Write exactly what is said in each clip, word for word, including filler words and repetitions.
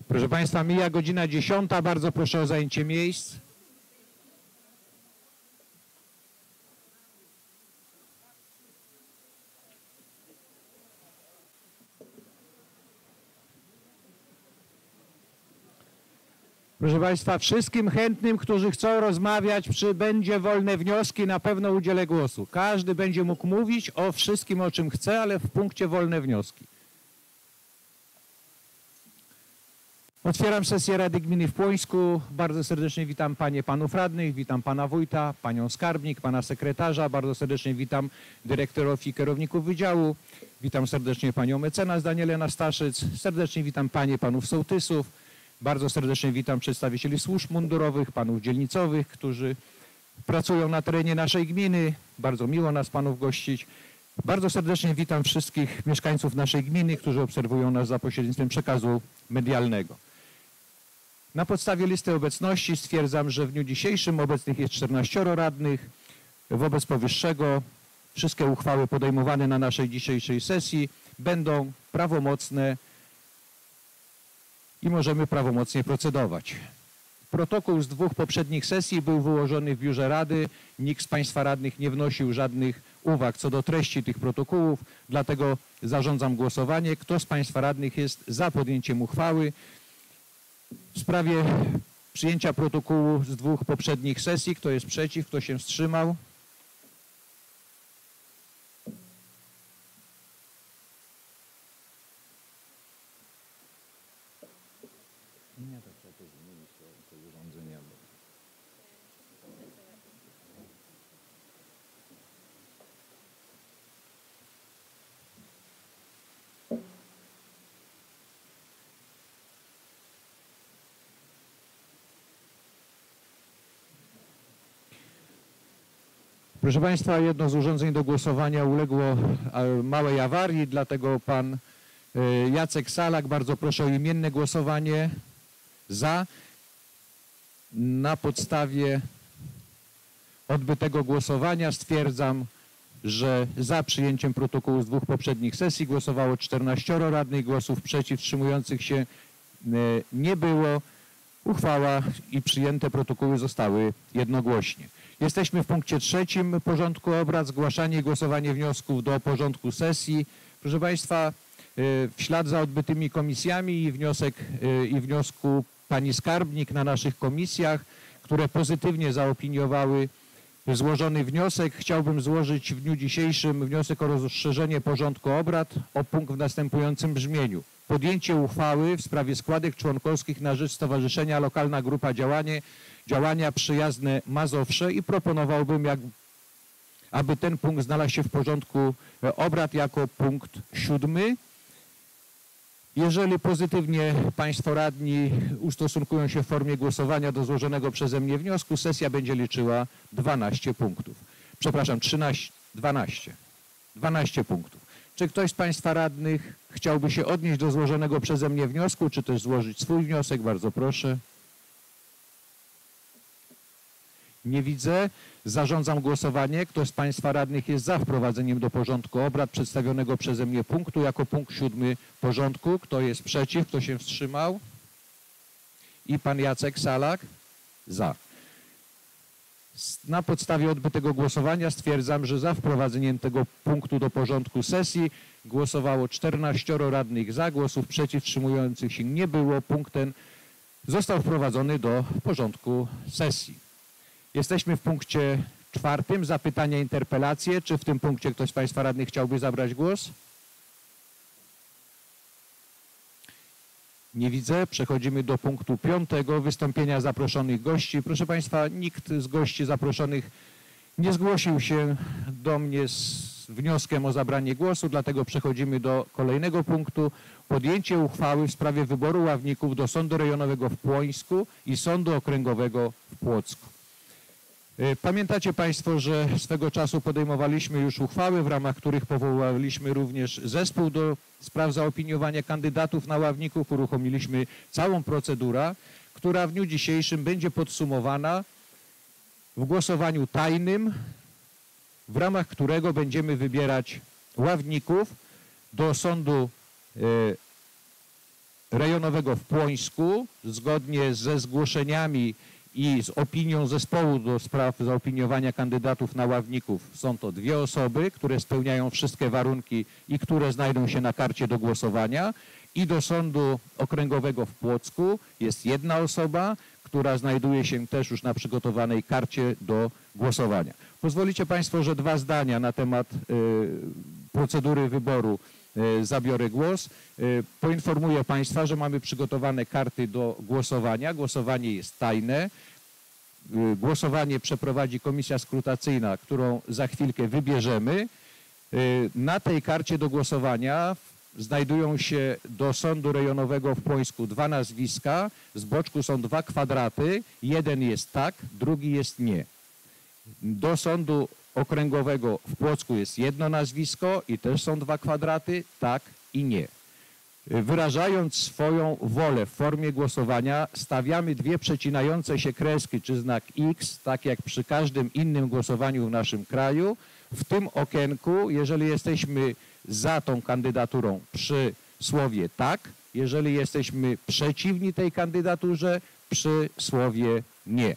Proszę Państwa, mija godzina dziesiąta. Bardzo proszę o zajęcie miejsc. Proszę Państwa, wszystkim chętnym, którzy chcą rozmawiać przy będzie wolne wnioski, na pewno udzielę głosu. Każdy będzie mógł mówić o wszystkim, o czym chce, ale w punkcie wolne wnioski. Otwieram sesję Rady Gminy w Płońsku. Bardzo serdecznie witam Panie, Panów Radnych, witam Pana Wójta, Panią Skarbnik, Pana Sekretarza. Bardzo serdecznie witam dyrektorów i kierowników wydziału. Witam serdecznie Panią Mecenas Danielę Nastaszyc. Serdecznie witam Panie, Panów Sołtysów. Bardzo serdecznie witam przedstawicieli służb mundurowych, Panów dzielnicowych, którzy pracują na terenie naszej gminy. Bardzo miło nas Panów gościć. Bardzo serdecznie witam wszystkich mieszkańców naszej gminy, którzy obserwują nas za pośrednictwem przekazu medialnego. Na podstawie listy obecności stwierdzam, że w dniu dzisiejszym obecnych jest czternaścioro radnych. Wobec powyższego wszystkie uchwały podejmowane na naszej dzisiejszej sesji będą prawomocne i możemy prawomocnie procedować. Protokół z dwóch poprzednich sesji był wyłożony w biurze Rady. Nikt z Państwa radnych nie wnosił żadnych uwag co do treści tych protokołów, dlatego zarządzam głosowanie. Kto z Państwa radnych jest za podjęciem uchwały w sprawie przyjęcia protokołu z dwóch poprzednich sesji? Kto jest przeciw? Kto się wstrzymał? Nie, to trzeba to zmienić, to, to urządzenia. Proszę Państwa, jedno z urządzeń do głosowania uległo małej awarii, dlatego Pan Jacek Salak, bardzo proszę o imienne głosowanie za. Na podstawie odbytego głosowania stwierdzam, że za przyjęciem protokołu z dwóch poprzednich sesji głosowało czternaścioro radnych, głosów przeciw, wstrzymujących się nie było. Uchwała i przyjęte protokoły zostały jednogłośnie. Jesteśmy w punkcie trzecim porządku obrad, zgłaszanie i głosowanie wniosków do porządku sesji. Proszę Państwa, w ślad za odbytymi komisjami i wniosek i wniosku Pani Skarbnik na naszych komisjach, które pozytywnie zaopiniowały złożony wniosek, chciałbym złożyć w dniu dzisiejszym wniosek o rozszerzenie porządku obrad o punkt w następującym brzmieniu. Podjęcie uchwały w sprawie składek członkowskich na rzecz Stowarzyszenia Lokalna Grupa Działanie, Działania Przyjazne Mazowsze i proponowałbym, jak, aby ten punkt znalazł się w porządku obrad jako punkt siódmy. Jeżeli pozytywnie Państwo radni ustosunkują się w formie głosowania do złożonego przeze mnie wniosku, sesja będzie liczyła dwanaście punktów. Przepraszam, trzynaście, dwanaście. dwanaście punktów. Czy ktoś z Państwa radnych chciałby się odnieść do złożonego przeze mnie wniosku, czy też złożyć swój wniosek? Bardzo proszę. Nie widzę. Zarządzam głosowanie. Kto z Państwa radnych jest za wprowadzeniem do porządku obrad przedstawionego przeze mnie punktu jako punkt siódmy porządku? Kto jest przeciw? Kto się wstrzymał? I Pan Jacek Salak? Za. Na podstawie odbytego głosowania stwierdzam, że za wprowadzeniem tego punktu do porządku sesji głosowało czternaścioro radnych za, głosów przeciw, wstrzymujących się nie było. Punkt ten został wprowadzony do porządku sesji. Jesteśmy w punkcie czwartym. Zapytania, interpelacje. Czy w tym punkcie ktoś z Państwa radnych chciałby zabrać głos? Nie widzę. Przechodzimy do punktu piątego. Wystąpienia zaproszonych gości. Proszę Państwa, nikt z gości zaproszonych nie zgłosił się do mnie z wnioskiem o zabranie głosu, dlatego przechodzimy do kolejnego punktu. Podjęcie uchwały w sprawie wyboru ławników do Sądu Rejonowego w Płońsku i Sądu Okręgowego w Płocku. Pamiętacie Państwo, że swego czasu podejmowaliśmy już uchwały, w ramach których powołaliśmy również zespół do spraw zaopiniowania kandydatów na ławników. Uruchomiliśmy całą procedurę, która w dniu dzisiejszym będzie podsumowana w głosowaniu tajnym, w ramach którego będziemy wybierać ławników do Sądu rejonowego w Płońsku, zgodnie ze zgłoszeniami i z opinią zespołu do spraw zaopiniowania kandydatów na ławników, są to dwie osoby, które spełniają wszystkie warunki i które znajdą się na karcie do głosowania. I do Sądu Okręgowego w Płocku jest jedna osoba, która znajduje się też już na przygotowanej karcie do głosowania. Pozwolicie Państwo, że dwa zdania na temat y, procedury wyboru y, zabiorę głos. Y, poinformuję Państwa, że mamy przygotowane karty do głosowania. Głosowanie jest tajne. Y, głosowanie przeprowadzi komisja skrutacyjna, którą za chwilkę wybierzemy. Y, na tej karcie do głosowania znajdują się do Sądu Rejonowego w Płońsku dwa nazwiska, z boczku są dwa kwadraty, jeden jest tak, drugi jest nie. Do Sądu Okręgowego w Płocku jest jedno nazwisko i też są dwa kwadraty, tak i nie. Wyrażając swoją wolę w formie głosowania, stawiamy dwie przecinające się kreski czy znak X, tak jak przy każdym innym głosowaniu w naszym kraju. W tym okienku, jeżeli jesteśmy za tą kandydaturą przy słowie tak, jeżeli jesteśmy przeciwni tej kandydaturze przy słowie nie.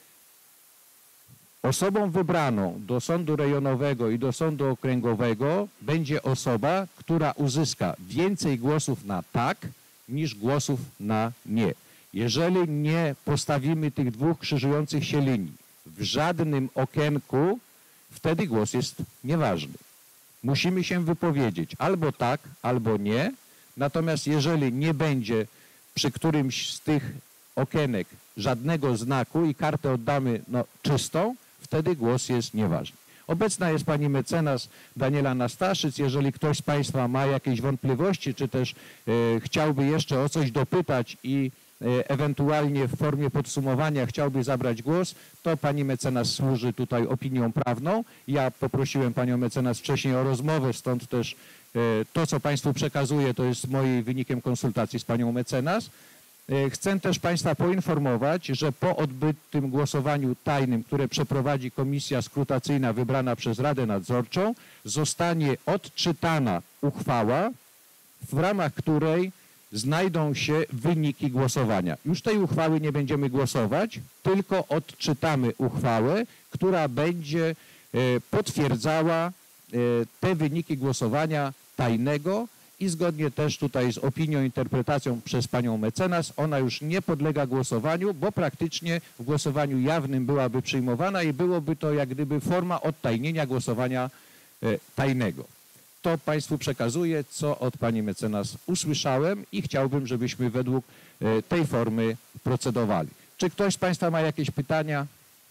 Osobą wybraną do Sądu Rejonowego i do Sądu Okręgowego będzie osoba, która uzyska więcej głosów na tak niż głosów na nie. Jeżeli nie postawimy tych dwóch krzyżujących się linii w żadnym okienku, wtedy głos jest nieważny. Musimy się wypowiedzieć albo tak, albo nie. Natomiast jeżeli nie będzie przy którymś z tych okienek żadnego znaku i kartę oddamy no, czystą, wtedy głos jest nieważny. Obecna jest pani mecenas Daniela Nastaszyc. Jeżeli ktoś z Państwa ma jakieś wątpliwości, czy też e, chciałby jeszcze o coś dopytać i e, ewentualnie w formie podsumowania chciałby zabrać głos, to pani mecenas służy tutaj opinią prawną. Ja poprosiłem panią mecenas wcześniej o rozmowę, stąd też e, to, co Państwu przekazuję, to jest moim wynikiem konsultacji z panią mecenas. Chcę też Państwa poinformować, że po odbytym głosowaniu tajnym, które przeprowadzi komisja skrutacyjna wybrana przez Radę Nadzorczą, zostanie odczytana uchwała, w ramach której znajdą się wyniki głosowania. Już tej uchwały nie będziemy głosować, tylko odczytamy uchwałę, która będzie potwierdzała te wyniki głosowania tajnego. I zgodnie też tutaj z opinią, interpretacją przez panią mecenas, ona już nie podlega głosowaniu, bo praktycznie w głosowaniu jawnym byłaby przyjmowana i byłoby to jak gdyby forma odtajnienia głosowania tajnego. To Państwu przekazuję, co od pani mecenas usłyszałem i chciałbym, żebyśmy według tej formy procedowali. Czy ktoś z Państwa ma jakieś pytania?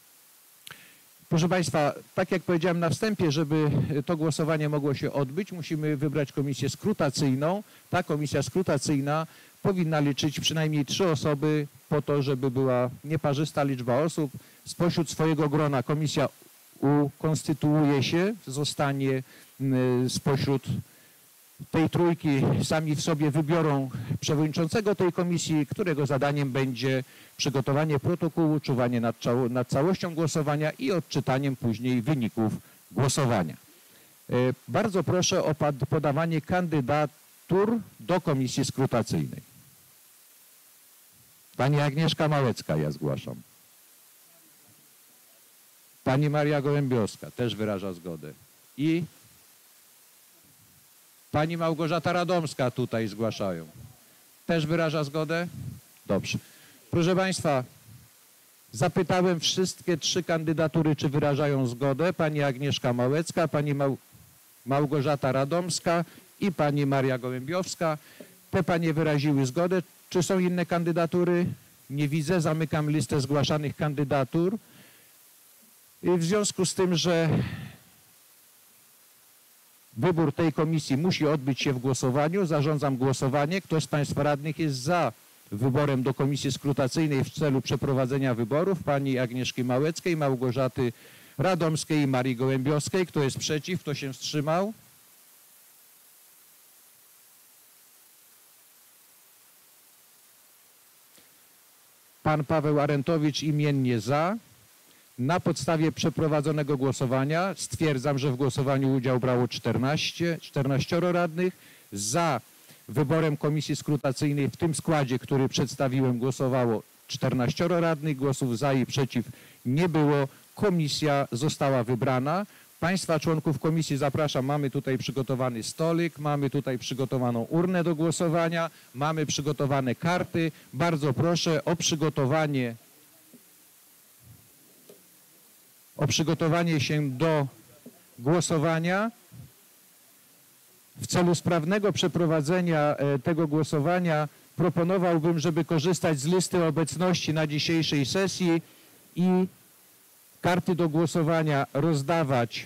Proszę Państwa, tak jak powiedziałem na wstępie, żeby to głosowanie mogło się odbyć, musimy wybrać komisję skrutacyjną. Ta komisja skrutacyjna powinna liczyć przynajmniej trzy osoby po to, żeby była nieparzysta liczba osób. Spośród swojego grona komisja ukonstytuuje się, zostanie spośród tej trójki, sami w sobie wybiorą przewodniczącego tej komisji, którego zadaniem będzie przygotowanie protokołu, czuwanie nad, nad całością głosowania i odczytaniem później wyników głosowania. Bardzo proszę o podawanie kandydatur do komisji skrutacyjnej. Pani Agnieszka Małecka, ja zgłaszam. Pani Maria Gołębiowska też wyraża zgodę. I pani Małgorzata Radomska tutaj zgłaszają. Też wyraża zgodę? Dobrze. Proszę Państwa, zapytałem wszystkie trzy kandydatury, czy wyrażają zgodę. Pani Agnieszka Małecka, pani Mał Małgorzata Radomska i pani Maria Gołębiowska. Te panie wyraziły zgodę. Czy są inne kandydatury? Nie widzę. Zamykam listę zgłaszanych kandydatur. I w związku z tym, że wybór tej komisji musi odbyć się w głosowaniu, zarządzam głosowanie. Kto z Państwa radnych jest za wyborem do komisji skrutacyjnej w celu przeprowadzenia wyborów pani Agnieszki Małeckiej, Małgorzaty Radomskiej i Marii Gołębiowskiej? Kto jest przeciw? Kto się wstrzymał? Pan Paweł Arentowicz imiennie za. Na podstawie przeprowadzonego głosowania stwierdzam, że w głosowaniu udział brało czternaście, czternaścioro radnych. Za wyborem komisji skrutacyjnej w tym składzie, który przedstawiłem, głosowało czternaścioro radnych, głosów za i przeciw nie było. Komisja została wybrana. Państwa członków komisji zapraszam. Mamy tutaj przygotowany stolik, mamy tutaj przygotowaną urnę do głosowania, mamy przygotowane karty. Bardzo proszę o przygotowanie, o przygotowanie się do głosowania. W celu sprawnego przeprowadzenia tego głosowania proponowałbym, żeby korzystać z listy obecności na dzisiejszej sesji i karty do głosowania rozdawać,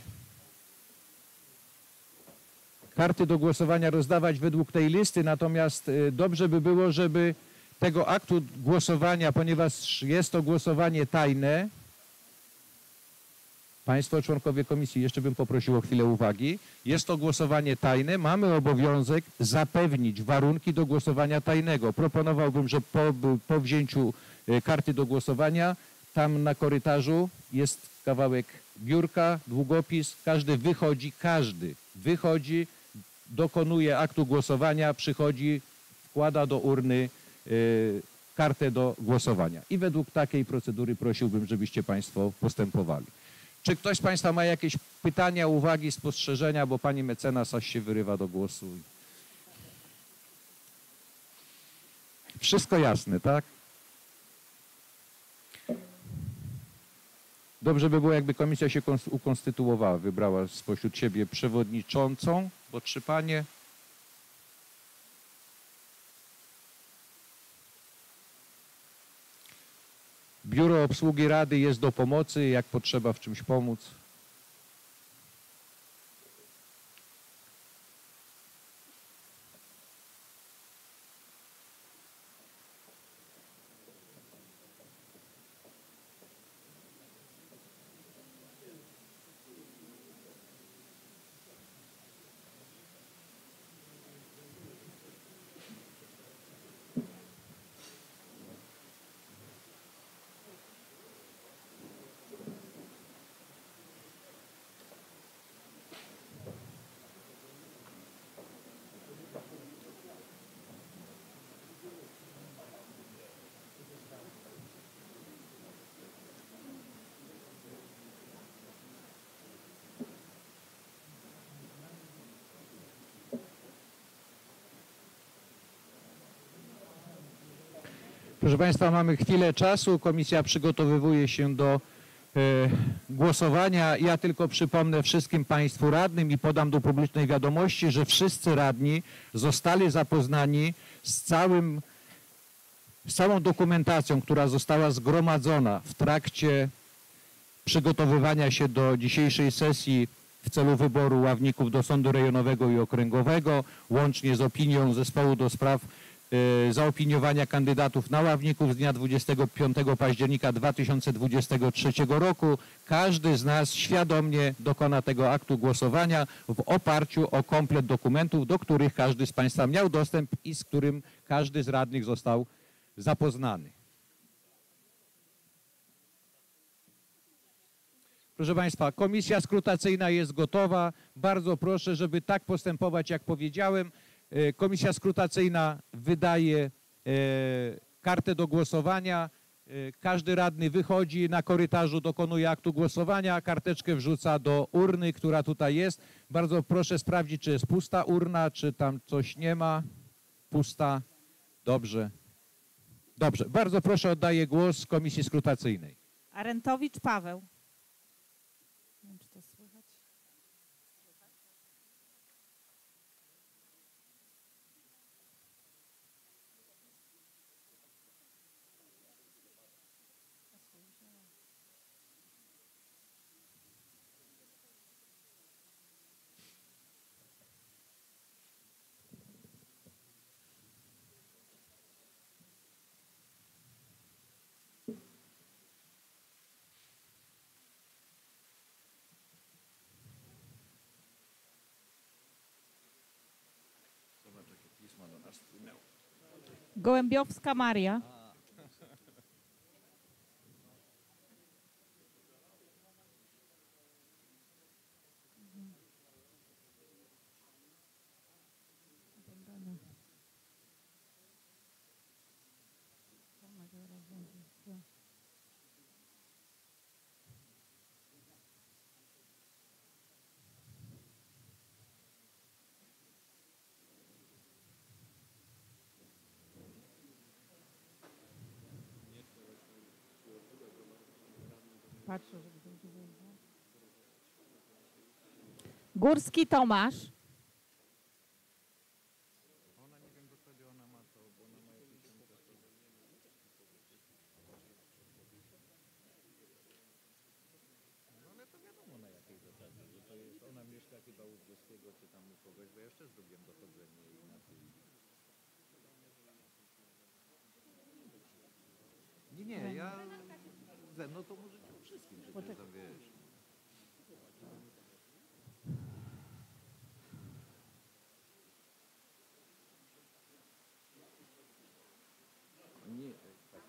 karty do głosowania rozdawać według tej listy, natomiast dobrze by było, żeby tego aktu głosowania, ponieważ jest to głosowanie tajne, Państwo członkowie komisji, jeszcze bym poprosił o chwilę uwagi. Jest to głosowanie tajne. Mamy obowiązek zapewnić warunki do głosowania tajnego. Proponowałbym, że po, po wzięciu karty do głosowania tam na korytarzu jest kawałek biurka, długopis. Każdy wychodzi, każdy wychodzi, dokonuje aktu głosowania, przychodzi, wkłada do urny y, kartę do głosowania. I według takiej procedury prosiłbym, żebyście Państwo postępowali. Czy ktoś z Państwa ma jakieś pytania, uwagi, spostrzeżenia, bo Pani mecenas aż się wyrywa do głosu. Wszystko jasne, tak? Dobrze by było, jakby komisja się ukonstytuowała, wybrała spośród siebie przewodniczącą, bo trzy panie. Biuro Obsługi Rady jest do pomocy, jak potrzeba w czymś pomóc. Proszę Państwa, mamy chwilę czasu. Komisja przygotowywuje się do e, głosowania. Ja tylko przypomnę wszystkim Państwu radnym i podam do publicznej wiadomości, że wszyscy radni zostali zapoznani z całym, z całą dokumentacją, która została zgromadzona w trakcie przygotowywania się do dzisiejszej sesji w celu wyboru ławników do Sądu Rejonowego i Okręgowego, łącznie z opinią zespołu do spraw zaopiniowania kandydatów na ławników z dnia dwudziestego piątego października dwa tysiące dwudziestego trzeciego roku. Każdy z nas świadomie dokona tego aktu głosowania w oparciu o komplet dokumentów, do których każdy z Państwa miał dostęp i z którym każdy z radnych został zapoznany. Proszę Państwa, komisja skrutacyjna jest gotowa. Bardzo proszę, żeby tak postępować, jak powiedziałem. Komisja skrutacyjna wydaje kartę do głosowania. Każdy radny wychodzi na korytarzu, dokonuje aktu głosowania, karteczkę wrzuca do urny, która tutaj jest. Bardzo proszę sprawdzić, czy jest pusta urna, czy tam coś nie ma. Pusta. Dobrze. Dobrze. Bardzo proszę, oddaję głos komisji skrutacyjnej. Arentowicz Paweł. Nie wiem, czy to słychać. Gołębiowska Maria. patrzę, żeby dobrze było. Górski Tomasz. Ona nie wiem, bo wtedy ona ma to, bo ona ma jakieś tam zasoby. No ale to wiadomo na jakiej zasadzie, że to jest, ona mieszka chyba u Włoskiego czy tam u kogoś, bo ja jeszcze zrobiłem dochodzenie i na tym. Nie, nie, ja ze mną to możecie o wszystkim przecież tam wiesz. Nie, tak.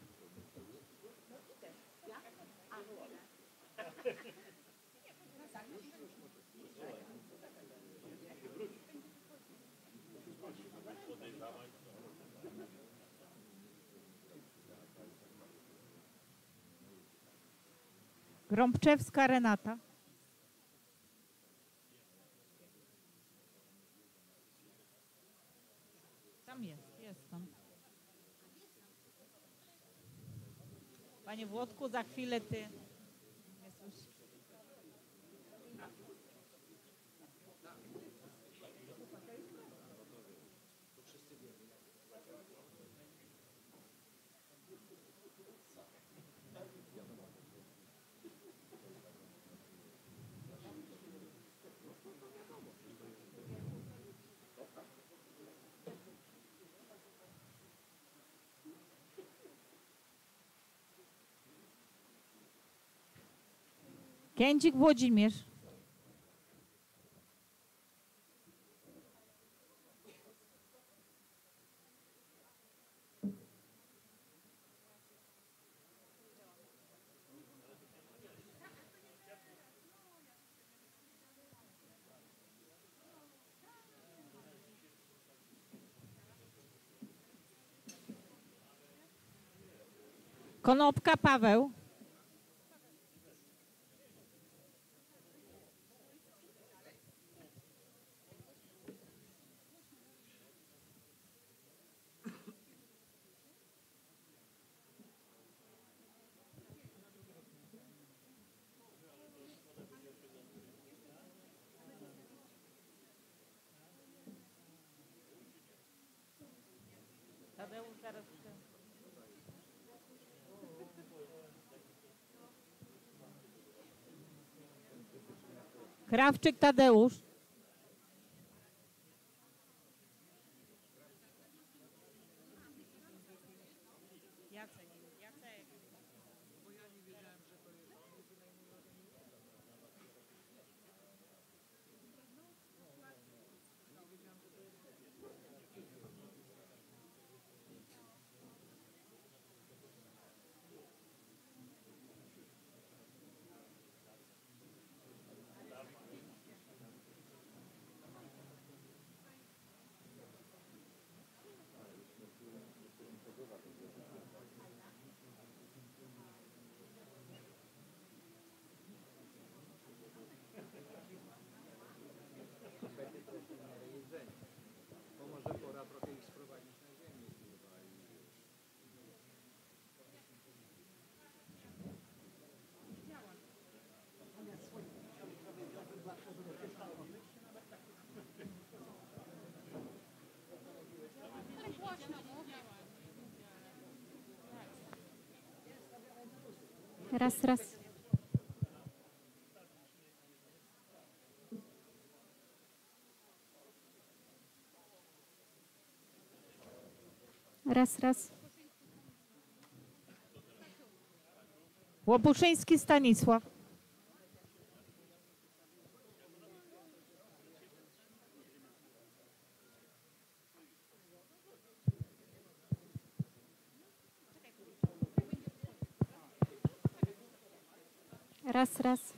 Grąbczewska Renata. Tam jest, jest tam. Panie Włodku, za chwilę ty nie słyszysz. Kędzik Włodzimierz. Konopka Paweł. Tadeusz zaraz. Krawczyk Tadeusz. Jacek. Jacek. Bo ja nie wiedziałem, że to jest. To może pora trochę ich sprowadzić na ziemię. Kurwa, i... Raz, raz. Raz, raz. Łopuszyński Stanisław. Raz, raz.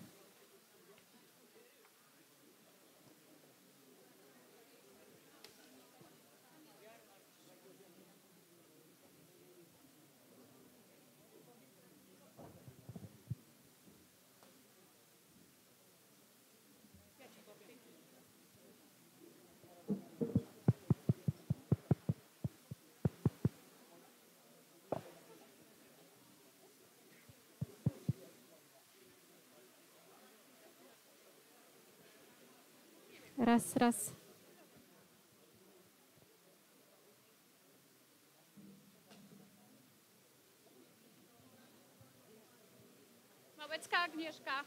Raz, raz. Małecka Agnieszka.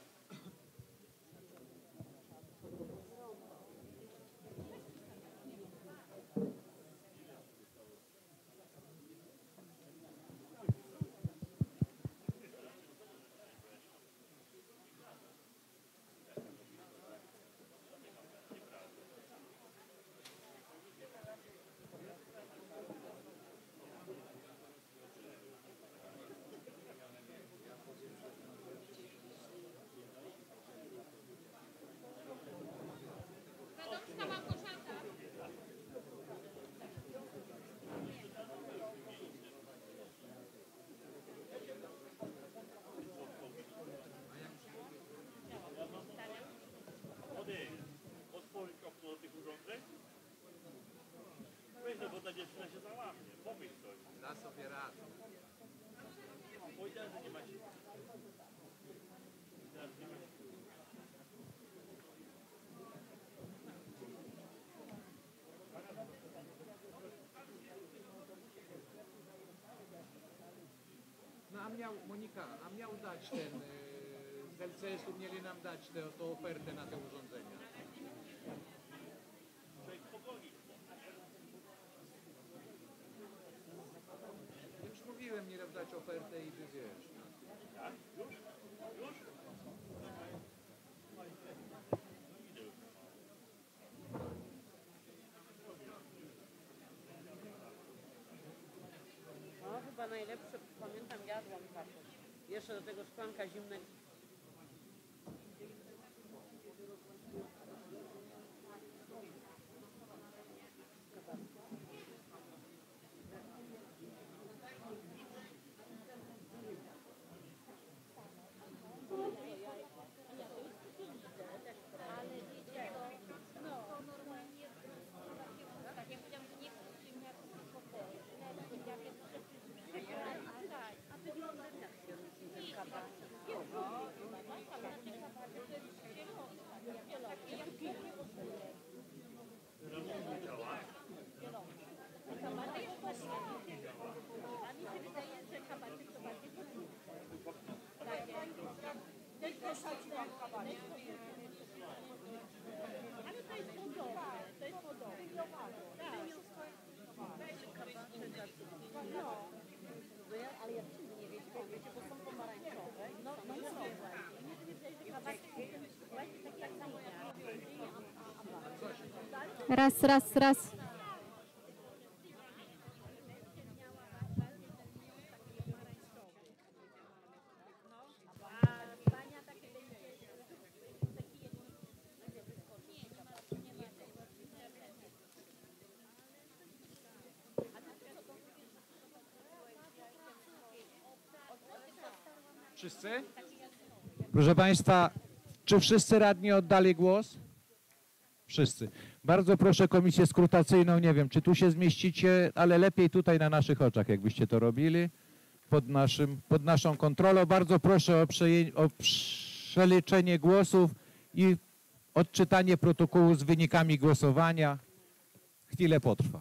Radomska Małgorzata. Odpowiedź do tych urządzeń? Weź, no bo ta dziewczyna się załamie. Pomyśl coś. Da sobie radę. Powiedziałem, że nie ma siły. Teraz nie ma siły. No a miał, Monika, a miał dać ten, yy, z L C S-u mieli nam dać tę tą ofertę na te urządzenia. Człowiek pogoni. Już mówiłem, nie dać ofertę i ty wiesz. Tak? Już? Już? No chyba najlepsze, pamiętam, jadłam taką. Jeszcze do tego szklanka zimnego. Raz, raz, raz. Wszyscy? Proszę Państwa, czy wszyscy radni oddali głos? Wszyscy. Bardzo proszę komisję skrutacyjną, nie wiem, czy tu się zmieścicie, ale lepiej tutaj na naszych oczach, jakbyście to robili, pod, naszym, pod naszą kontrolą. Bardzo proszę o, przeję, o przeliczenie głosów i odczytanie protokołu z wynikami głosowania. Chwilę potrwa.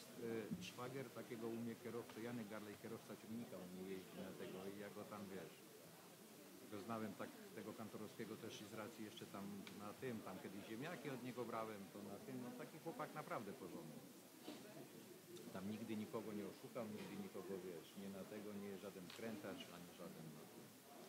y, szwagier takiego u mnie kierowcy, Janek Garlej, kierowca ciągnika, on nie jeździ na tego i ja go tam, wiesz, go znałem tak tego kantorowskiego też i z racji jeszcze tam na tym, tam kiedyś ziemniaki od niego brałem, to na tym, no taki chłopak naprawdę porządny. Tam nigdy nikogo nie oszukał, nigdy nikogo, wiesz, nie na tego, nie żaden krętacz, ani żaden na tym.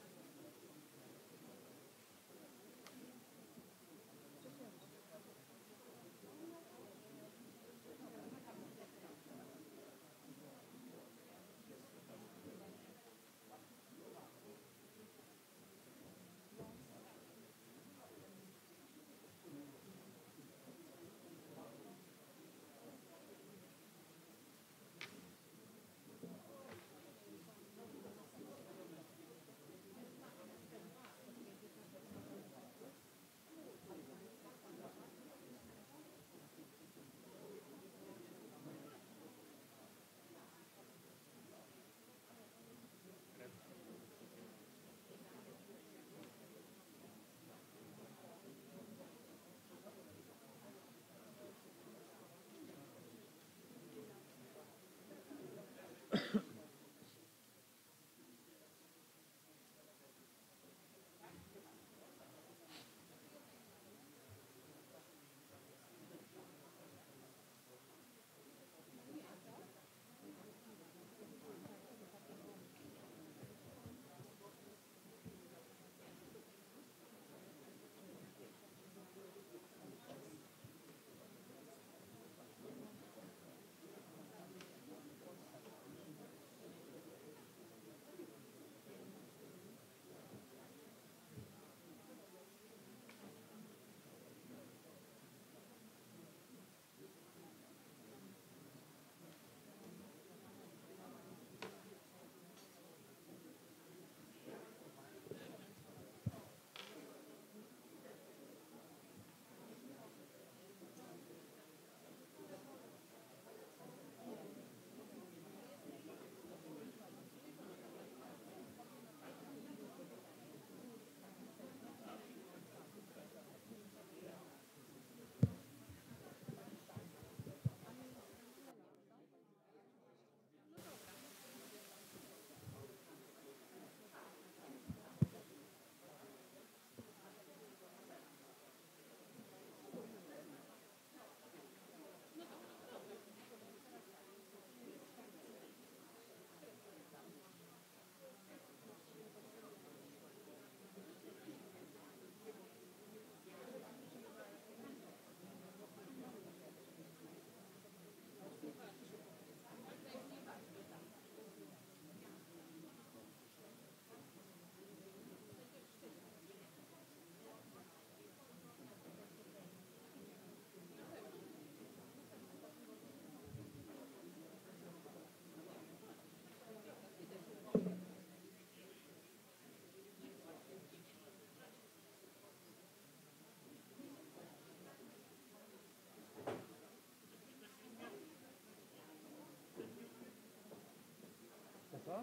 Co?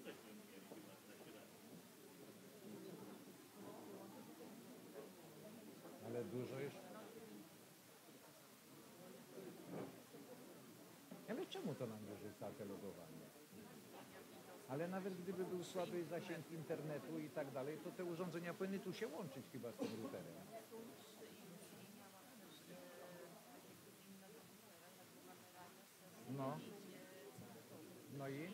Ale dużo już. Ale czemu to nam wyrzuca te logowanie? Ale nawet gdyby był słaby zasięg internetu i tak dalej, to te urządzenia powinny tu się łączyć chyba z tym routerem. No. No i?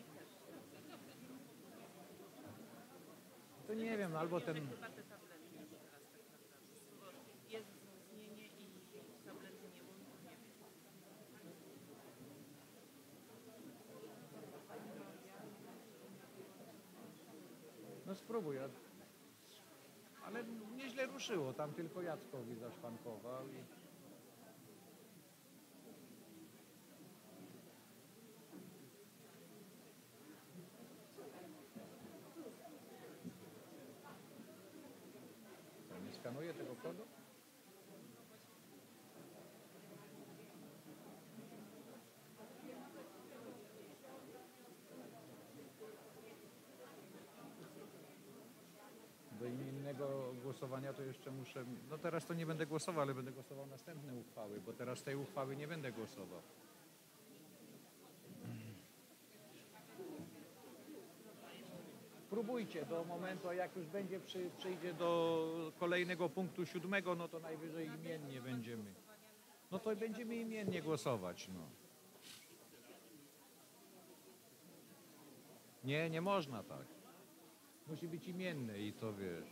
To nie wiem, albo ten... Chyba te tablety już teraz tak naprawdę, bo jest wzmocnienie i tablety nie łączą, nie wiem. No spróbuj, a- ale nieźle ruszyło, tam tylko Jackowi zaszwankował i... Co, nie skanuje tego kodu? Do innego głosowania to jeszcze muszę... No teraz to nie będę głosował, ale będę głosował następne uchwały, bo teraz tej uchwały nie będę głosował. spróbujcie do momentu, a jak już będzie przy, przyjdzie do kolejnego punktu siódmego, no to najwyżej imiennie będziemy. No to będziemy imiennie głosować, no. Nie, nie można tak. Musi być imienny i to wiesz.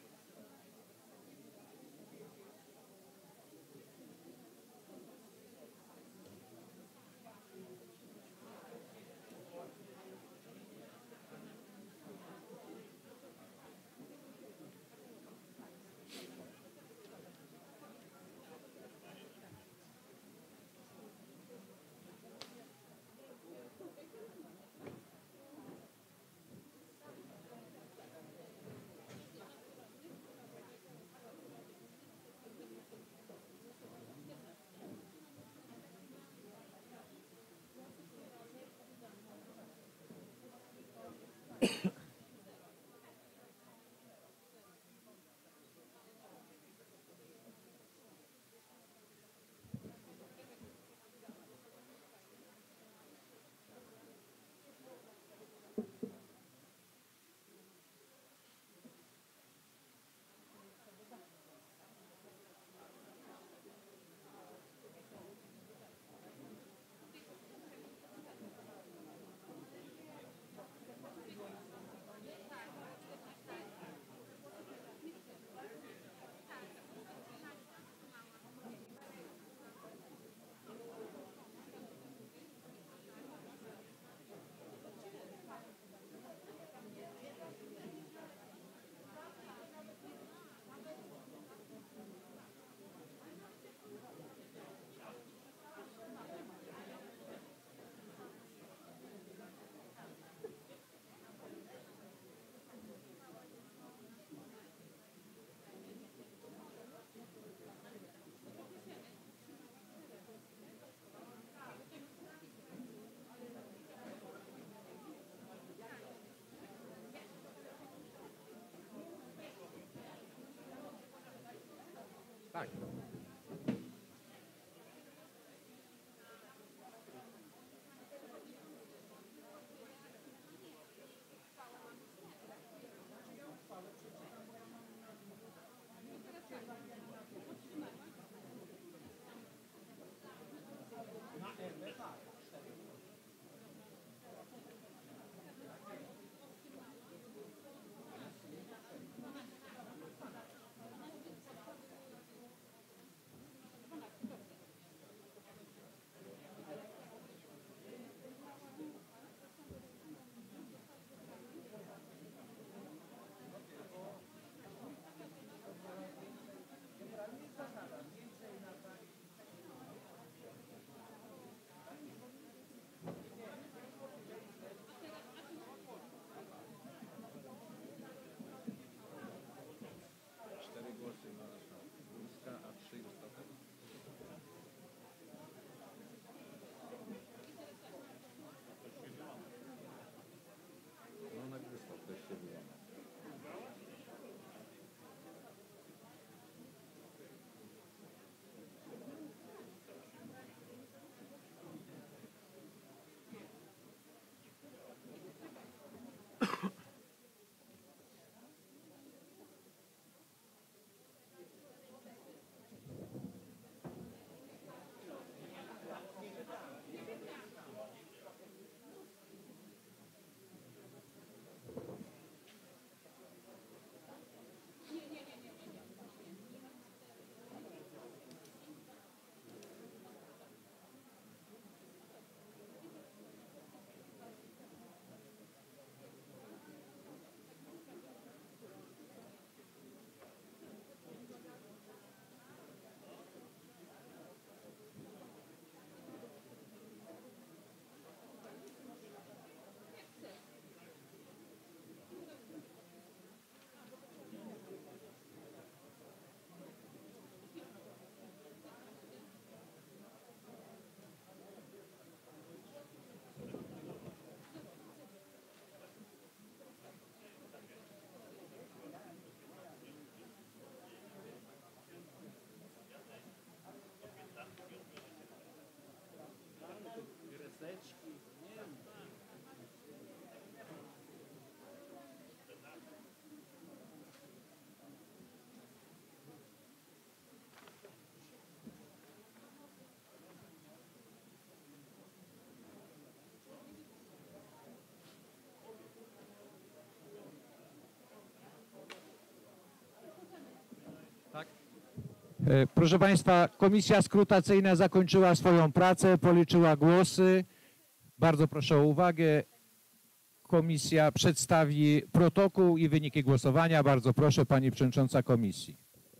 Tak. E, Proszę Państwa, komisja skrutacyjna zakończyła swoją pracę, policzyła głosy. Bardzo proszę o uwagę. Komisja przedstawi protokół i wyniki głosowania. Bardzo proszę, Pani Przewodnicząca Komisji.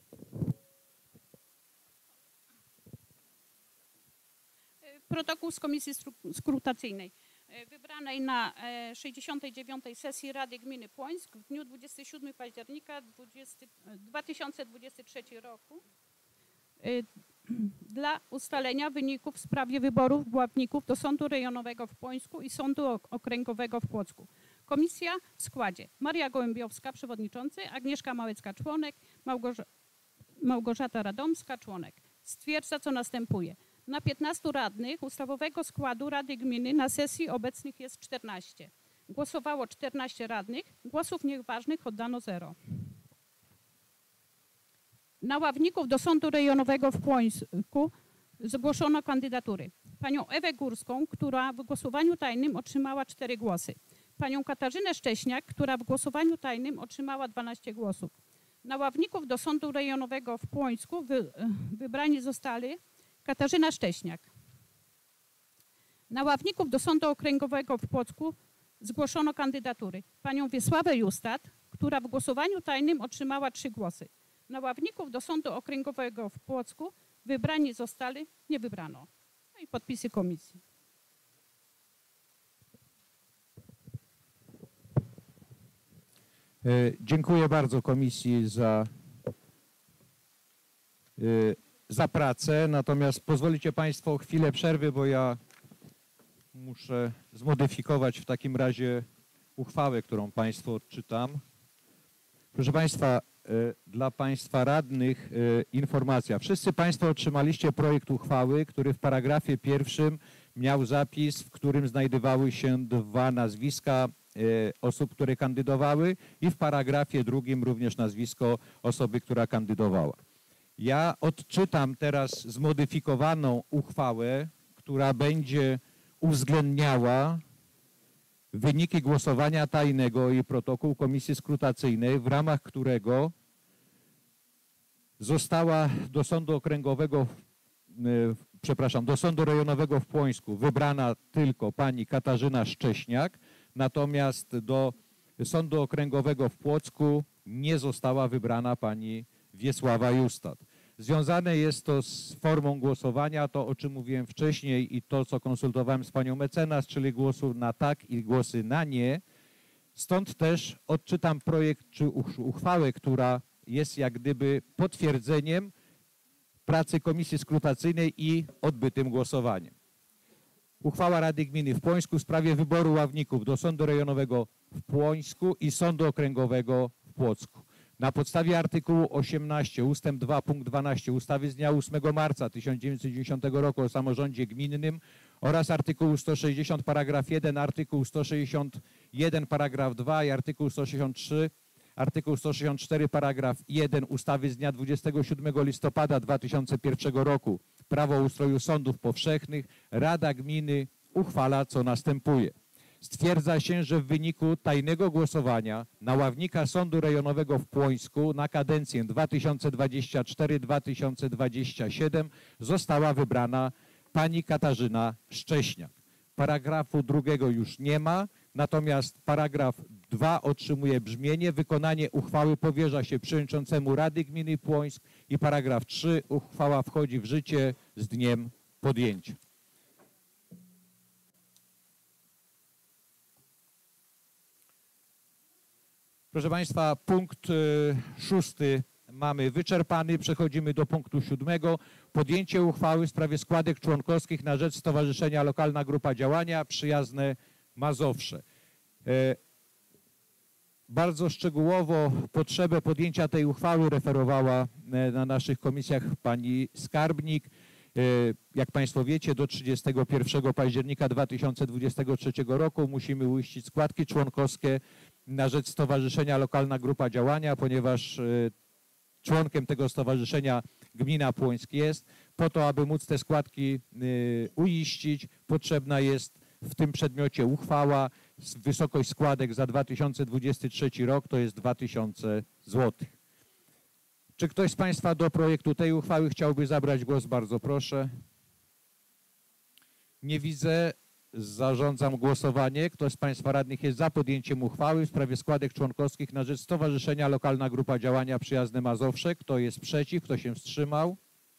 Protokół z Komisji Stru- Skrutacyjnej e, wybranej na e, sześćdziesiątej dziewiątej sesji Rady Gminy Płońsk w dniu dwudziestego siódmego października dwa tysiące dwudziestego trzeciego roku e, dla ustalenia wyników w sprawie wyborów ławników do Sądu Rejonowego w Płońsku i Sądu Ok- Okręgowego w Płocku. Komisja w składzie: Maria Gołębiowska, przewodniczący, Agnieszka Małecka, członek, Małgorza- Małgorzata Radomska, członek. Stwierdza, co następuje. Na piętnastu radnych ustawowego składu Rady Gminy na sesji obecnych jest czternaście. Głosowało czternaście radnych, głosów nieważnych oddano zero. Na ławników do Sądu Rejonowego w Płońsku zgłoszono kandydatury. Panią Ewę Górską, która w głosowaniu tajnym otrzymała cztery głosy. Panią Katarzynę Szcześniak, która w głosowaniu tajnym otrzymała dwanaście głosów. Na ławników do Sądu Rejonowego w Płońsku wy, wybrani zostali Katarzyna Szcześniak. Na ławników do Sądu Okręgowego w Płocku zgłoszono kandydatury. Panią Wiesławę Justat, która w głosowaniu tajnym otrzymała trzy głosy. Na ławników do Sądu Okręgowego w Płocku wybrani zostali, nie wybrano. No i podpisy komisji. E, Dziękuję bardzo komisji za, e, za pracę. Natomiast pozwolicie Państwo chwilę przerwy, bo ja muszę zmodyfikować w takim razie uchwałę, którą Państwu odczytam. Proszę Państwa, e, dla Państwa radnych e, informacja. Wszyscy Państwo otrzymaliście projekt uchwały, który w paragrafie pierwszym miał zapis, w którym znajdowały się dwa nazwiska e, osób, które kandydowały, i w paragrafie drugim również nazwisko osoby, która kandydowała. Ja odczytam teraz zmodyfikowaną uchwałę, która będzie uwzględniała wyniki głosowania tajnego i protokół komisji skrutacyjnej, w ramach którego została do Sądu Okręgowego, e, przepraszam, do Sądu Rejonowego w Płońsku wybrana tylko pani Katarzyna Szcześniak, natomiast do Sądu Okręgowego w Płocku nie została wybrana pani Wiesława Justat. Związane jest to z formą głosowania, to o czym mówiłem wcześniej i to, co konsultowałem z panią mecenas, czyli głosy na tak i głosy na nie. Stąd też odczytam projekt czy uchwałę, która jest jak gdyby potwierdzeniem pracy komisji skrutacyjnej i odbytym głosowaniem. Uchwała Rady Gminy w Płońsku w sprawie wyboru ławników do Sądu Rejonowego w Płońsku i Sądu Okręgowego w Płocku. Na podstawie artykułu osiemnastego ustęp dwa punkt dwanaście ustawy z dnia ósmego marca tysiąc dziewięćset dziewięćdziesiątego roku o samorządzie gminnym oraz artykułu sto sześćdziesiąt paragraf jeden, artykuł sto sześćdziesiąt jeden paragraf dwa i artykuł sto sześćdziesiąt trzy, artykuł sto sześćdziesiąt cztery paragraf jeden ustawy z dnia dwudziestego siódmego listopada dwa tysiące pierwszego roku Prawo o ustroju sądów powszechnych Rada Gminy uchwala, co następuje. Stwierdza się, że w wyniku tajnego głosowania na ławnika Sądu Rejonowego w Płońsku na kadencję dwa tysiące dwudziestego czwartego do dwa tysiące dwudziestego siódmego została wybrana pani Katarzyna Szcześniak. Paragrafu drugiego już nie ma, natomiast paragraf dwa otrzymuje brzmienie: wykonanie uchwały powierza się przewodniczącemu Rady Gminy Płońsk, i paragraf trzy: uchwała wchodzi w życie z dniem podjęcia. Proszę Państwa, punkt y, szósty mamy wyczerpany. Przechodzimy do punktu siódmego. Podjęcie uchwały w sprawie składek członkowskich na rzecz Stowarzyszenia Lokalna Grupa Działania Przyjazne Mazowsze. E, bardzo szczegółowo potrzebę podjęcia tej uchwały referowała e, na naszych komisjach pani skarbnik. E, jak Państwo wiecie, do trzydziestego pierwszego października dwa tysiące dwudziestego trzeciego roku musimy uiścić składki członkowskie na rzecz Stowarzyszenia Lokalna Grupa Działania, ponieważ y, członkiem tego stowarzyszenia gmina Płońsk jest. Po to, aby móc te składki y, uiścić, potrzebna jest w tym przedmiocie uchwała. Wysokość składek za dwa tysiące dwudziesty trzeci rok to jest dwa tysiące złotych. Czy ktoś z Państwa do projektu tej uchwały chciałby zabrać głos? Bardzo proszę. Nie widzę. Zarządzam głosowanie. Kto z Państwa radnych jest za podjęciem uchwały w sprawie składek członkowskich na rzecz Stowarzyszenia Lokalna Grupa Działania Przyjazne Mazowsze? Kto jest przeciw? Kto się wstrzymał?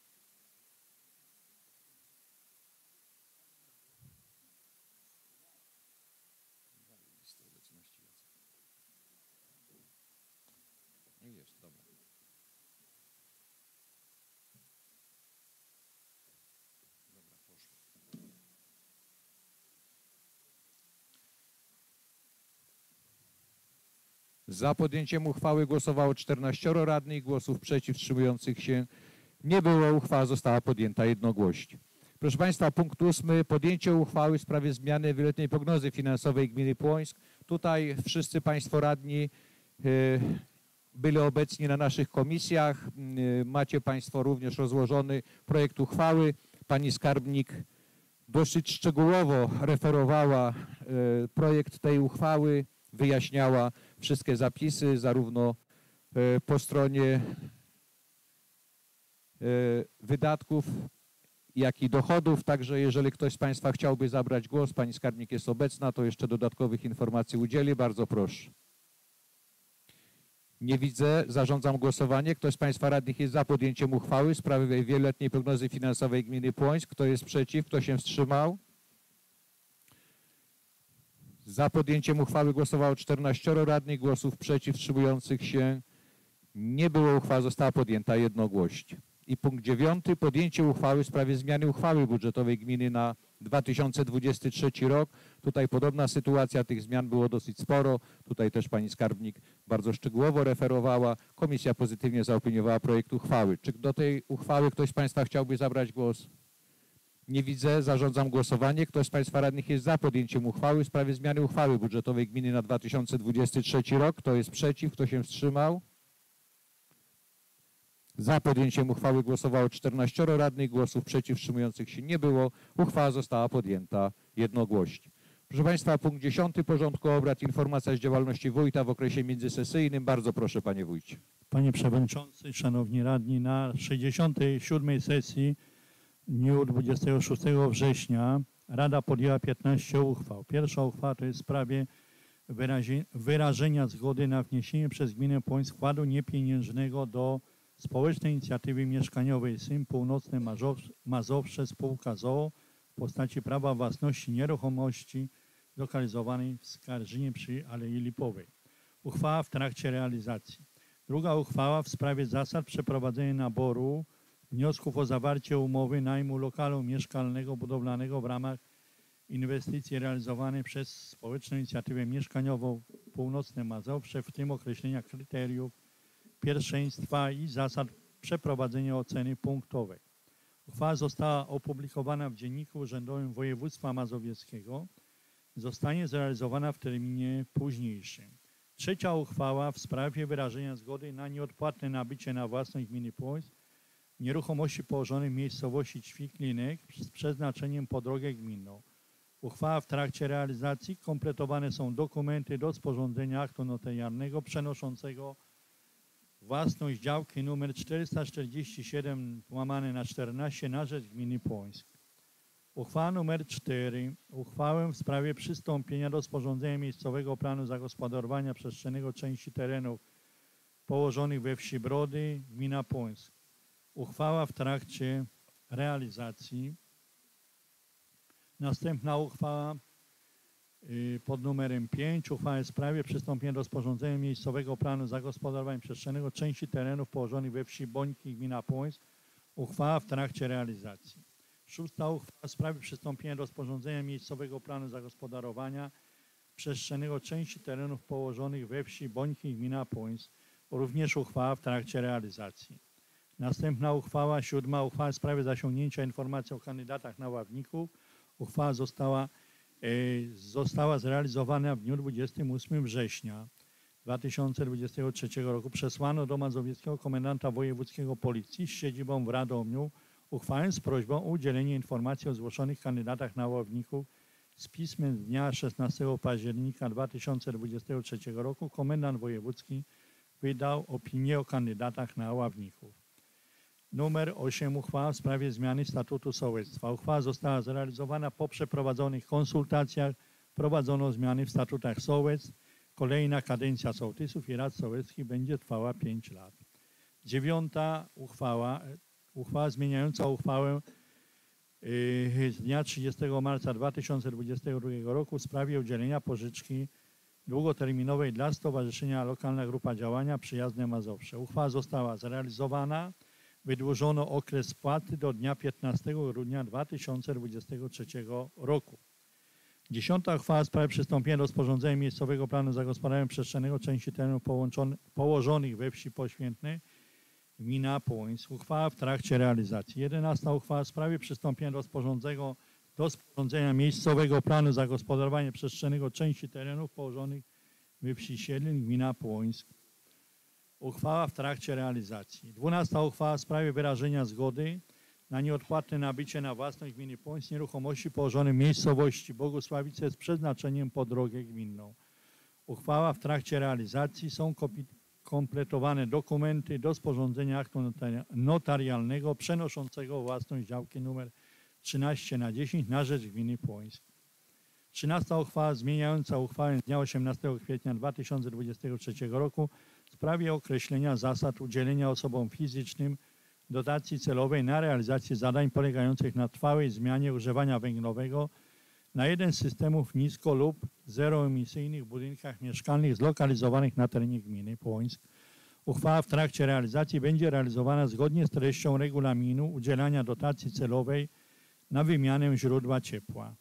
Za podjęciem uchwały głosowało czternaścioro radnych, głosów przeciw, wstrzymujących się nie było. Uchwała została podjęta jednogłośnie. Proszę Państwa, punkt ósmy. Podjęcie uchwały w sprawie zmiany wieloletniej prognozy finansowej gminy Płońsk. Tutaj wszyscy Państwo radni byli obecni na naszych komisjach. Macie Państwo również rozłożony projekt uchwały. Pani skarbnik dosyć szczegółowo referowała projekt tej uchwały, wyjaśniała wszystkie zapisy, zarówno po stronie wydatków, jak i dochodów. Także jeżeli ktoś z Państwa chciałby zabrać głos, pani skarbnik jest obecna, to jeszcze dodatkowych informacji udzieli. Bardzo proszę. Nie widzę. Zarządzam głosowanie. Kto z Państwa radnych jest za podjęciem uchwały w sprawie wieloletniej prognozy finansowej gminy Płońsk? Kto jest przeciw? Kto się wstrzymał? Za podjęciem uchwały głosowało czternaścioro radnych, głosów przeciw, wstrzymujących się nie było. Uchwała została podjęta jednogłośnie. I punkt dziewiąty. Podjęcie uchwały w sprawie zmiany uchwały budżetowej gminy na dwa tysiące dwudziesty trzeci rok. Tutaj podobna sytuacja, tych zmian było dosyć sporo. Tutaj też pani skarbnik bardzo szczegółowo referowała. Komisja pozytywnie zaopiniowała projekt uchwały. Czy do tej uchwały ktoś z Państwa chciałby zabrać głos? Nie widzę. Zarządzam głosowanie. Kto z Państwa radnych jest za podjęciem uchwały w sprawie zmiany uchwały budżetowej gminy na dwa tysiące dwudziesty trzeci rok? Kto jest przeciw? Kto się wstrzymał? Za podjęciem uchwały głosowało czternaścioro radnych, głosów przeciw, wstrzymujących się nie było. Uchwała została podjęta jednogłośnie. Proszę Państwa, punkt dziesiąty porządku obrad. Informacja z działalności wójta w okresie międzysesyjnym. Bardzo proszę, panie wójcie. Panie Przewodniczący, Szanowni Radni, na sześćdziesiątej siódmej sesji w dniu dwudziestego szóstego września Rada podjęła piętnaście uchwał. Pierwsza uchwała to jest w sprawie wyrażenia zgody na wniesienie przez gminę Płońsk wkładu niepieniężnego do Społecznej Inicjatywy Mieszkaniowej Sym Północne Mazowsze Spółka z o o w postaci prawa własności nieruchomości zlokalizowanej w Skarżynie przy Alei Lipowej. Uchwała w trakcie realizacji. Druga uchwała w sprawie zasad przeprowadzenia naboru wniosków o zawarcie umowy najmu lokalu mieszkalnego budowlanego w ramach inwestycji realizowanej przez Społeczną Inicjatywę Mieszkaniową Północne Mazowsze, w tym określenia kryteriów pierwszeństwa i zasad przeprowadzenia oceny punktowej. Uchwała została opublikowana w Dzienniku Urzędowym Województwa Mazowieckiego. Zostanie zrealizowana w terminie późniejszym. Trzecia uchwała w sprawie wyrażenia zgody na nieodpłatne nabycie na własność gminy Płońsk nieruchomości położonych w miejscowości Ćwiklinek z przeznaczeniem pod drogę gminną. Uchwała w trakcie realizacji. Kompletowane są dokumenty do sporządzenia aktu notarialnego przenoszącego własność działki nr czterysta czterdzieści siedem łamane na czternaście na rzecz gminy Płońsk. Uchwała nr cztery. Uchwałę w sprawie przystąpienia do sporządzenia miejscowego planu zagospodarowania przestrzennego części terenów położonych we wsi Brody, gmina Płońsk. Uchwała w trakcie realizacji. Następna uchwała pod numerem pięć. Uchwała w sprawie przystąpienia do sporządzenia miejscowego planu zagospodarowania przestrzennego części terenów położonych we wsi Bońki, gmina Płońsk. Uchwała w trakcie realizacji. Szósta uchwała w sprawie przystąpienia do sporządzenia miejscowego planu zagospodarowania przestrzennego części terenów położonych we wsi Bońki, gmina Płońsk. Również uchwała w trakcie realizacji. Następna uchwała, siódma uchwała w sprawie zasięgnięcia informacji o kandydatach na ławników. Uchwała została została zrealizowana w dniu dwudziestego ósmego września dwa tysiące dwudziestego trzeciego roku. Przesłano do mazowieckiego komendanta wojewódzkiego policji z siedzibą w Radomiu uchwałę z prośbą o udzielenie informacji o zgłoszonych kandydatach na ławników z pismem z dnia szesnastego października dwa tysiące dwudziestego trzeciego roku. Komendant wojewódzki wydał opinię o kandydatach na ławników. Numer osiem. Uchwała w sprawie zmiany statutu sołectwa. Uchwała została zrealizowana po przeprowadzonych konsultacjach. Prowadzono zmiany w statutach sołectw. Kolejna kadencja sołtysów i rad sołeckich będzie trwała pięć lat. Dziewiąta uchwała, uchwała zmieniająca uchwałę z dnia trzydziestego marca dwa tysiące dwudziestego drugiego roku w sprawie udzielenia pożyczki długoterminowej dla Stowarzyszenia Lokalna Grupa Działania Przyjazne Mazowsze. Uchwała została zrealizowana. Wydłużono okres spłaty do dnia piętnastego grudnia dwa tysiące dwudziestego trzeciego roku. Dziesiąta uchwała w sprawie przystąpienia do sporządzenia miejscowego planu zagospodarowania przestrzennego części terenów położonych we wsi Poświętnej, gmina Płońsk. Uchwała w trakcie realizacji. Jedenasta uchwała w sprawie przystąpienia do sporządzenia, do sporządzenia miejscowego planu zagospodarowania przestrzennego części terenów położonych we wsi Siedlin, gmina Płońsk. Uchwała w trakcie realizacji. Dwunasta uchwała w sprawie wyrażenia zgody na nieodpłatne nabycie na własność gminy Płońsk nieruchomości położonych w miejscowości Bogusławice z przeznaczeniem pod drogę gminną. Uchwała w trakcie realizacji. Są kompletowane dokumenty do sporządzenia aktu notarialnego przenoszącego własność działki nr trzynaście na dziesięć na rzecz gminy Płońsk. Trzynasta uchwała zmieniająca uchwałę z dnia osiemnastego kwietnia dwa tysiące dwudziestego trzeciego roku w sprawie określenia zasad udzielenia osobom fizycznym dotacji celowej na realizację zadań polegających na trwałej zmianie ogrzewania węglowego na jeden z systemów nisko- lub zeroemisyjnych w budynkach mieszkalnych zlokalizowanych na terenie gminy Płońsk. Uchwała w trakcie realizacji będzie realizowana zgodnie z treścią regulaminu udzielania dotacji celowej na wymianę źródła ciepła.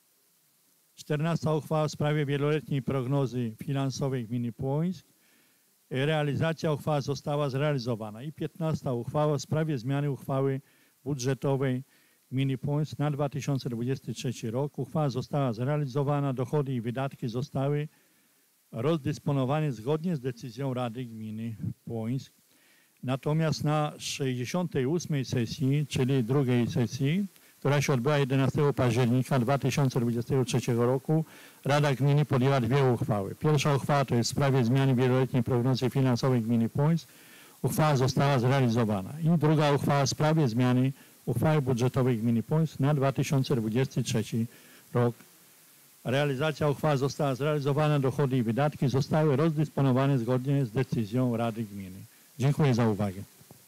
Czternasta uchwała w sprawie wieloletniej prognozy finansowej gminy Płońsk. Realizacja uchwały została zrealizowana. I piętnasta uchwała w sprawie zmiany uchwały budżetowej gminy Płońsk na dwa tysiące dwudziesty trzeci rok. Uchwała została zrealizowana, dochody i wydatki zostały rozdysponowane zgodnie z decyzją Rady Gminy Płońsk. Natomiast na sześćdziesiątej ósmej sesji, czyli drugiej sesji, która się odbyła jedenastego października dwa tysiące dwudziestego trzeciego roku, Rada Gminy podjęła dwie uchwały. Pierwsza uchwała to jest w sprawie zmiany wieloletniej prognozy finansowej gminy Płońsk. Uchwała została zrealizowana. I druga uchwała w sprawie zmiany uchwały budżetowej gminy Płońsk na dwa tysiące dwudziesty trzeci rok. Realizacja uchwały została zrealizowana, dochody i wydatki zostały rozdysponowane zgodnie z decyzją Rady Gminy. Dziękuję za uwagę.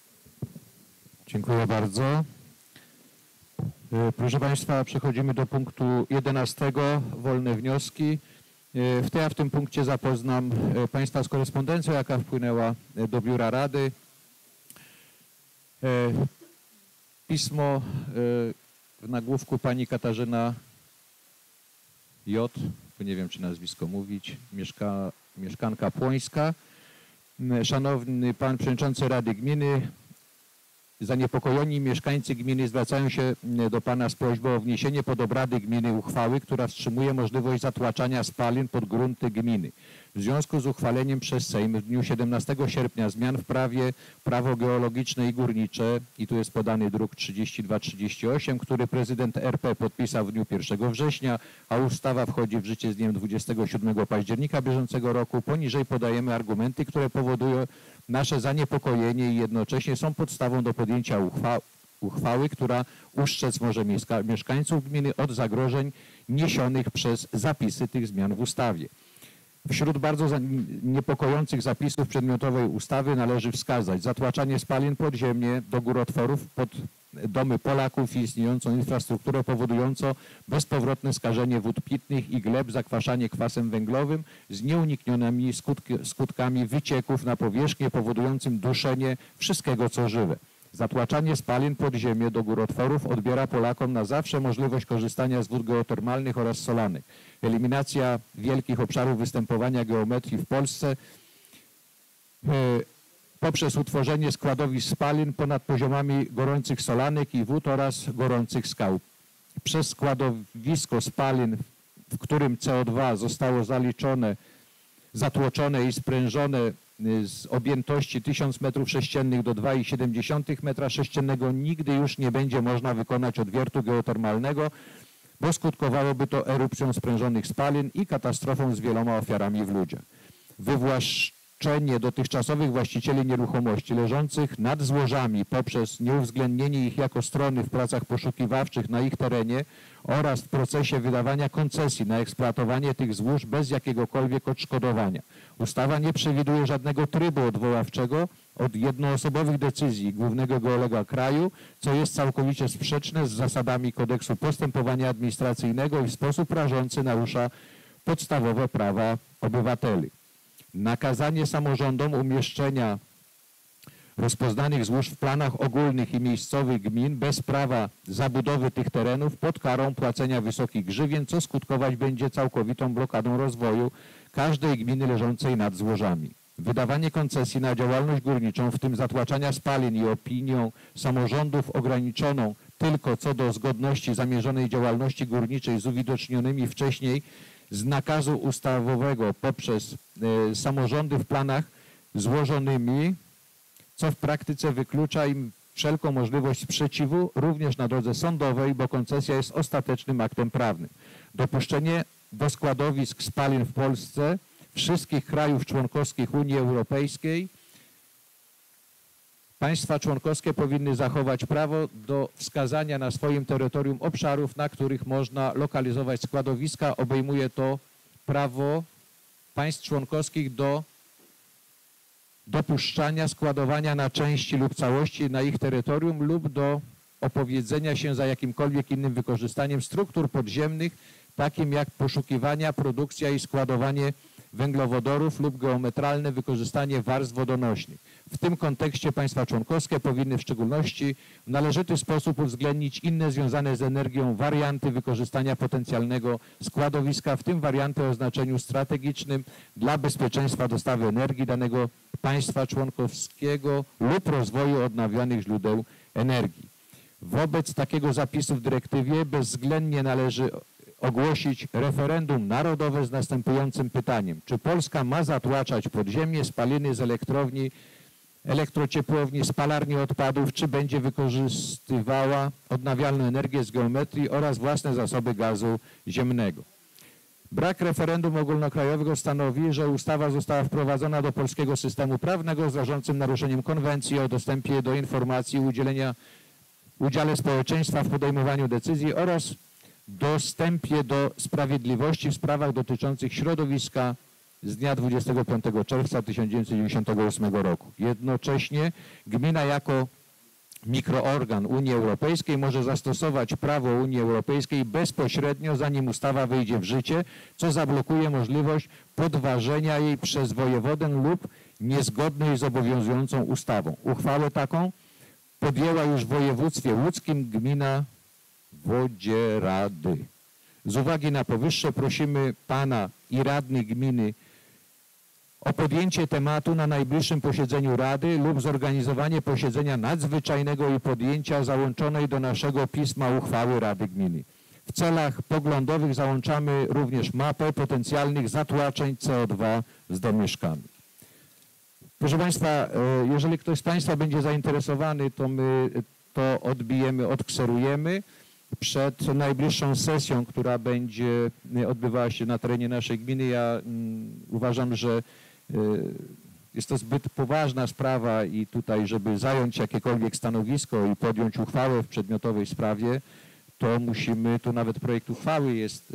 Dziękuję bardzo. Proszę Państwa, przechodzimy do punktu jedenastego. Wolne wnioski. W, te, ja w tym punkcie zapoznam Państwa z korespondencją, jaka wpłynęła do Biura Rady. Pismo w nagłówku pani Katarzyna J., bo nie wiem, czy nazwisko mówić, mieszka, mieszkanka Płońska. Szanowny Pan Przewodniczący Rady Gminy, zaniepokojeni mieszkańcy gminy zwracają się do Pana z prośbą o wniesienie pod obrady gminy uchwały, która wstrzymuje możliwość zatłaczania spalin pod grunty gminy. W związku z uchwaleniem przez Sejm w dniu siedemnastego sierpnia zmian w prawie prawo geologiczne i górnicze, i tu jest podany druk trzydzieści dwa trzydzieści osiem, który prezydent R P podpisał w dniu pierwszego września, a ustawa wchodzi w życie z dniem dwudziestego siódmego października bieżącego roku. Poniżej podajemy argumenty, które powodują nasze zaniepokojenie i jednocześnie są podstawą do podjęcia uchwa uchwały, która ustrzec może mieszkańców gminy od zagrożeń niesionych przez zapisy tych zmian w ustawie. Wśród bardzo niepokojących zapisów przedmiotowej ustawy należy wskazać zatłaczanie spalin podziemnie do górotworów pod domy Polaków i istniejącą infrastrukturę powodującą bezpowrotne skażenie wód pitnych i gleb, zakwaszanie kwasem węglowym z nieuniknionymi skutki, skutkami wycieków na powierzchnię powodującym duszenie wszystkiego, co żywe. Zatłaczanie spalin podziemie do górotworów odbiera Polakom na zawsze możliwość korzystania z wód geotermalnych oraz solanych. Eliminacja wielkich obszarów występowania geometrii w Polsce yy, poprzez utworzenie składowisk spalin ponad poziomami gorących solanek i wód oraz gorących skał. Przez składowisko spalin, w którym C O dwa zostało zaliczone, zatłoczone i sprężone z objętości tysiąc metrów sześciennych do dwa przecinek siedem metra sześciennego, nigdy już nie będzie można wykonać odwiertu geotermalnego, bo skutkowałoby to erupcją sprężonych spalin i katastrofą z wieloma ofiarami w ludziach. Wywłaszczenie oświadczenie dotychczasowych właścicieli nieruchomości leżących nad złożami poprzez nieuwzględnienie ich jako strony w pracach poszukiwawczych na ich terenie oraz w procesie wydawania koncesji na eksploatowanie tych złóż bez jakiegokolwiek odszkodowania. Ustawa nie przewiduje żadnego trybu odwoławczego od jednoosobowych decyzji głównego geologa kraju, co jest całkowicie sprzeczne z zasadami kodeksu postępowania administracyjnego i w sposób rażący narusza podstawowe prawa obywateli. Nakazanie samorządom umieszczenia rozpoznanych złóż w planach ogólnych i miejscowych gmin bez prawa zabudowy tych terenów pod karą płacenia wysokich grzywien, co skutkować będzie całkowitą blokadą rozwoju każdej gminy leżącej nad złożami. Wydawanie koncesji na działalność górniczą, w tym zatłaczania spalin i opinią samorządów ograniczoną tylko co do zgodności zamierzonej działalności górniczej z uwidocznionymi wcześniej z nakazu ustawowego poprzez y, samorządy w planach złożonymi, co w praktyce wyklucza im wszelką możliwość sprzeciwu, również na drodze sądowej, bo koncesja jest ostatecznym aktem prawnym. Dopuszczenie do składowisk spalin w Polsce wszystkich krajów członkowskich Unii Europejskiej. Państwa członkowskie powinny zachować prawo do wskazania na swoim terytorium obszarów, na których można lokalizować składowiska. Obejmuje to prawo państw członkowskich do dopuszczania składowania na części lub całości na ich terytorium lub do opowiedzenia się za jakimkolwiek innym wykorzystaniem struktur podziemnych, takim jak poszukiwania, produkcja i składowanie węglowodorów lub geometralne wykorzystanie warstw wodonośnych. W tym kontekście państwa członkowskie powinny w szczególności w należyty sposób uwzględnić inne związane z energią warianty wykorzystania potencjalnego składowiska, w tym warianty o znaczeniu strategicznym dla bezpieczeństwa dostawy energii danego państwa członkowskiego lub rozwoju odnawialnych źródeł energii. Wobec takiego zapisu w dyrektywie bezwzględnie należy ogłosić referendum narodowe z następującym pytaniem. Czy Polska ma zatłaczać podziemie spaliny z elektrowni, elektrociepłowni, spalarni odpadów, czy będzie wykorzystywała odnawialną energię z geometrii oraz własne zasoby gazu ziemnego? Brak referendum ogólnokrajowego stanowi, że ustawa została wprowadzona do polskiego systemu prawnego z rażącym naruszeniem konwencji o dostępie do informacji, udzielenia, udziale społeczeństwa w podejmowaniu decyzji oraz dostępie do sprawiedliwości w sprawach dotyczących środowiska z dnia dwudziestego piątego czerwca tysiąc dziewięćset dziewięćdziesiątego ósmego roku. Jednocześnie gmina jako mikroorgan Unii Europejskiej może zastosować prawo Unii Europejskiej bezpośrednio, zanim ustawa wejdzie w życie, co zablokuje możliwość podważenia jej przez wojewodę lub niezgodnej z obowiązującą ustawą. Uchwałę taką podjęła już w województwie łódzkim gmina Wodzierady. Z uwagi na powyższe prosimy pana i radnych gminy o podjęcie tematu na najbliższym posiedzeniu Rady lub zorganizowanie posiedzenia nadzwyczajnego i podjęcia załączonej do naszego pisma uchwały Rady Gminy. W celach poglądowych załączamy również mapę potencjalnych zatłaczeń C O dwa z domieszkami. Proszę Państwa, jeżeli ktoś z Państwa będzie zainteresowany, to my to odbijemy, odkserujemy. Przed najbliższą sesją, która będzie odbywała się na terenie naszej gminy, ja mm, uważam, że y, jest to zbyt poważna sprawa i tutaj, żeby zająć jakiekolwiek stanowisko i podjąć uchwałę w przedmiotowej sprawie, to musimy, tu nawet projekt uchwały jest,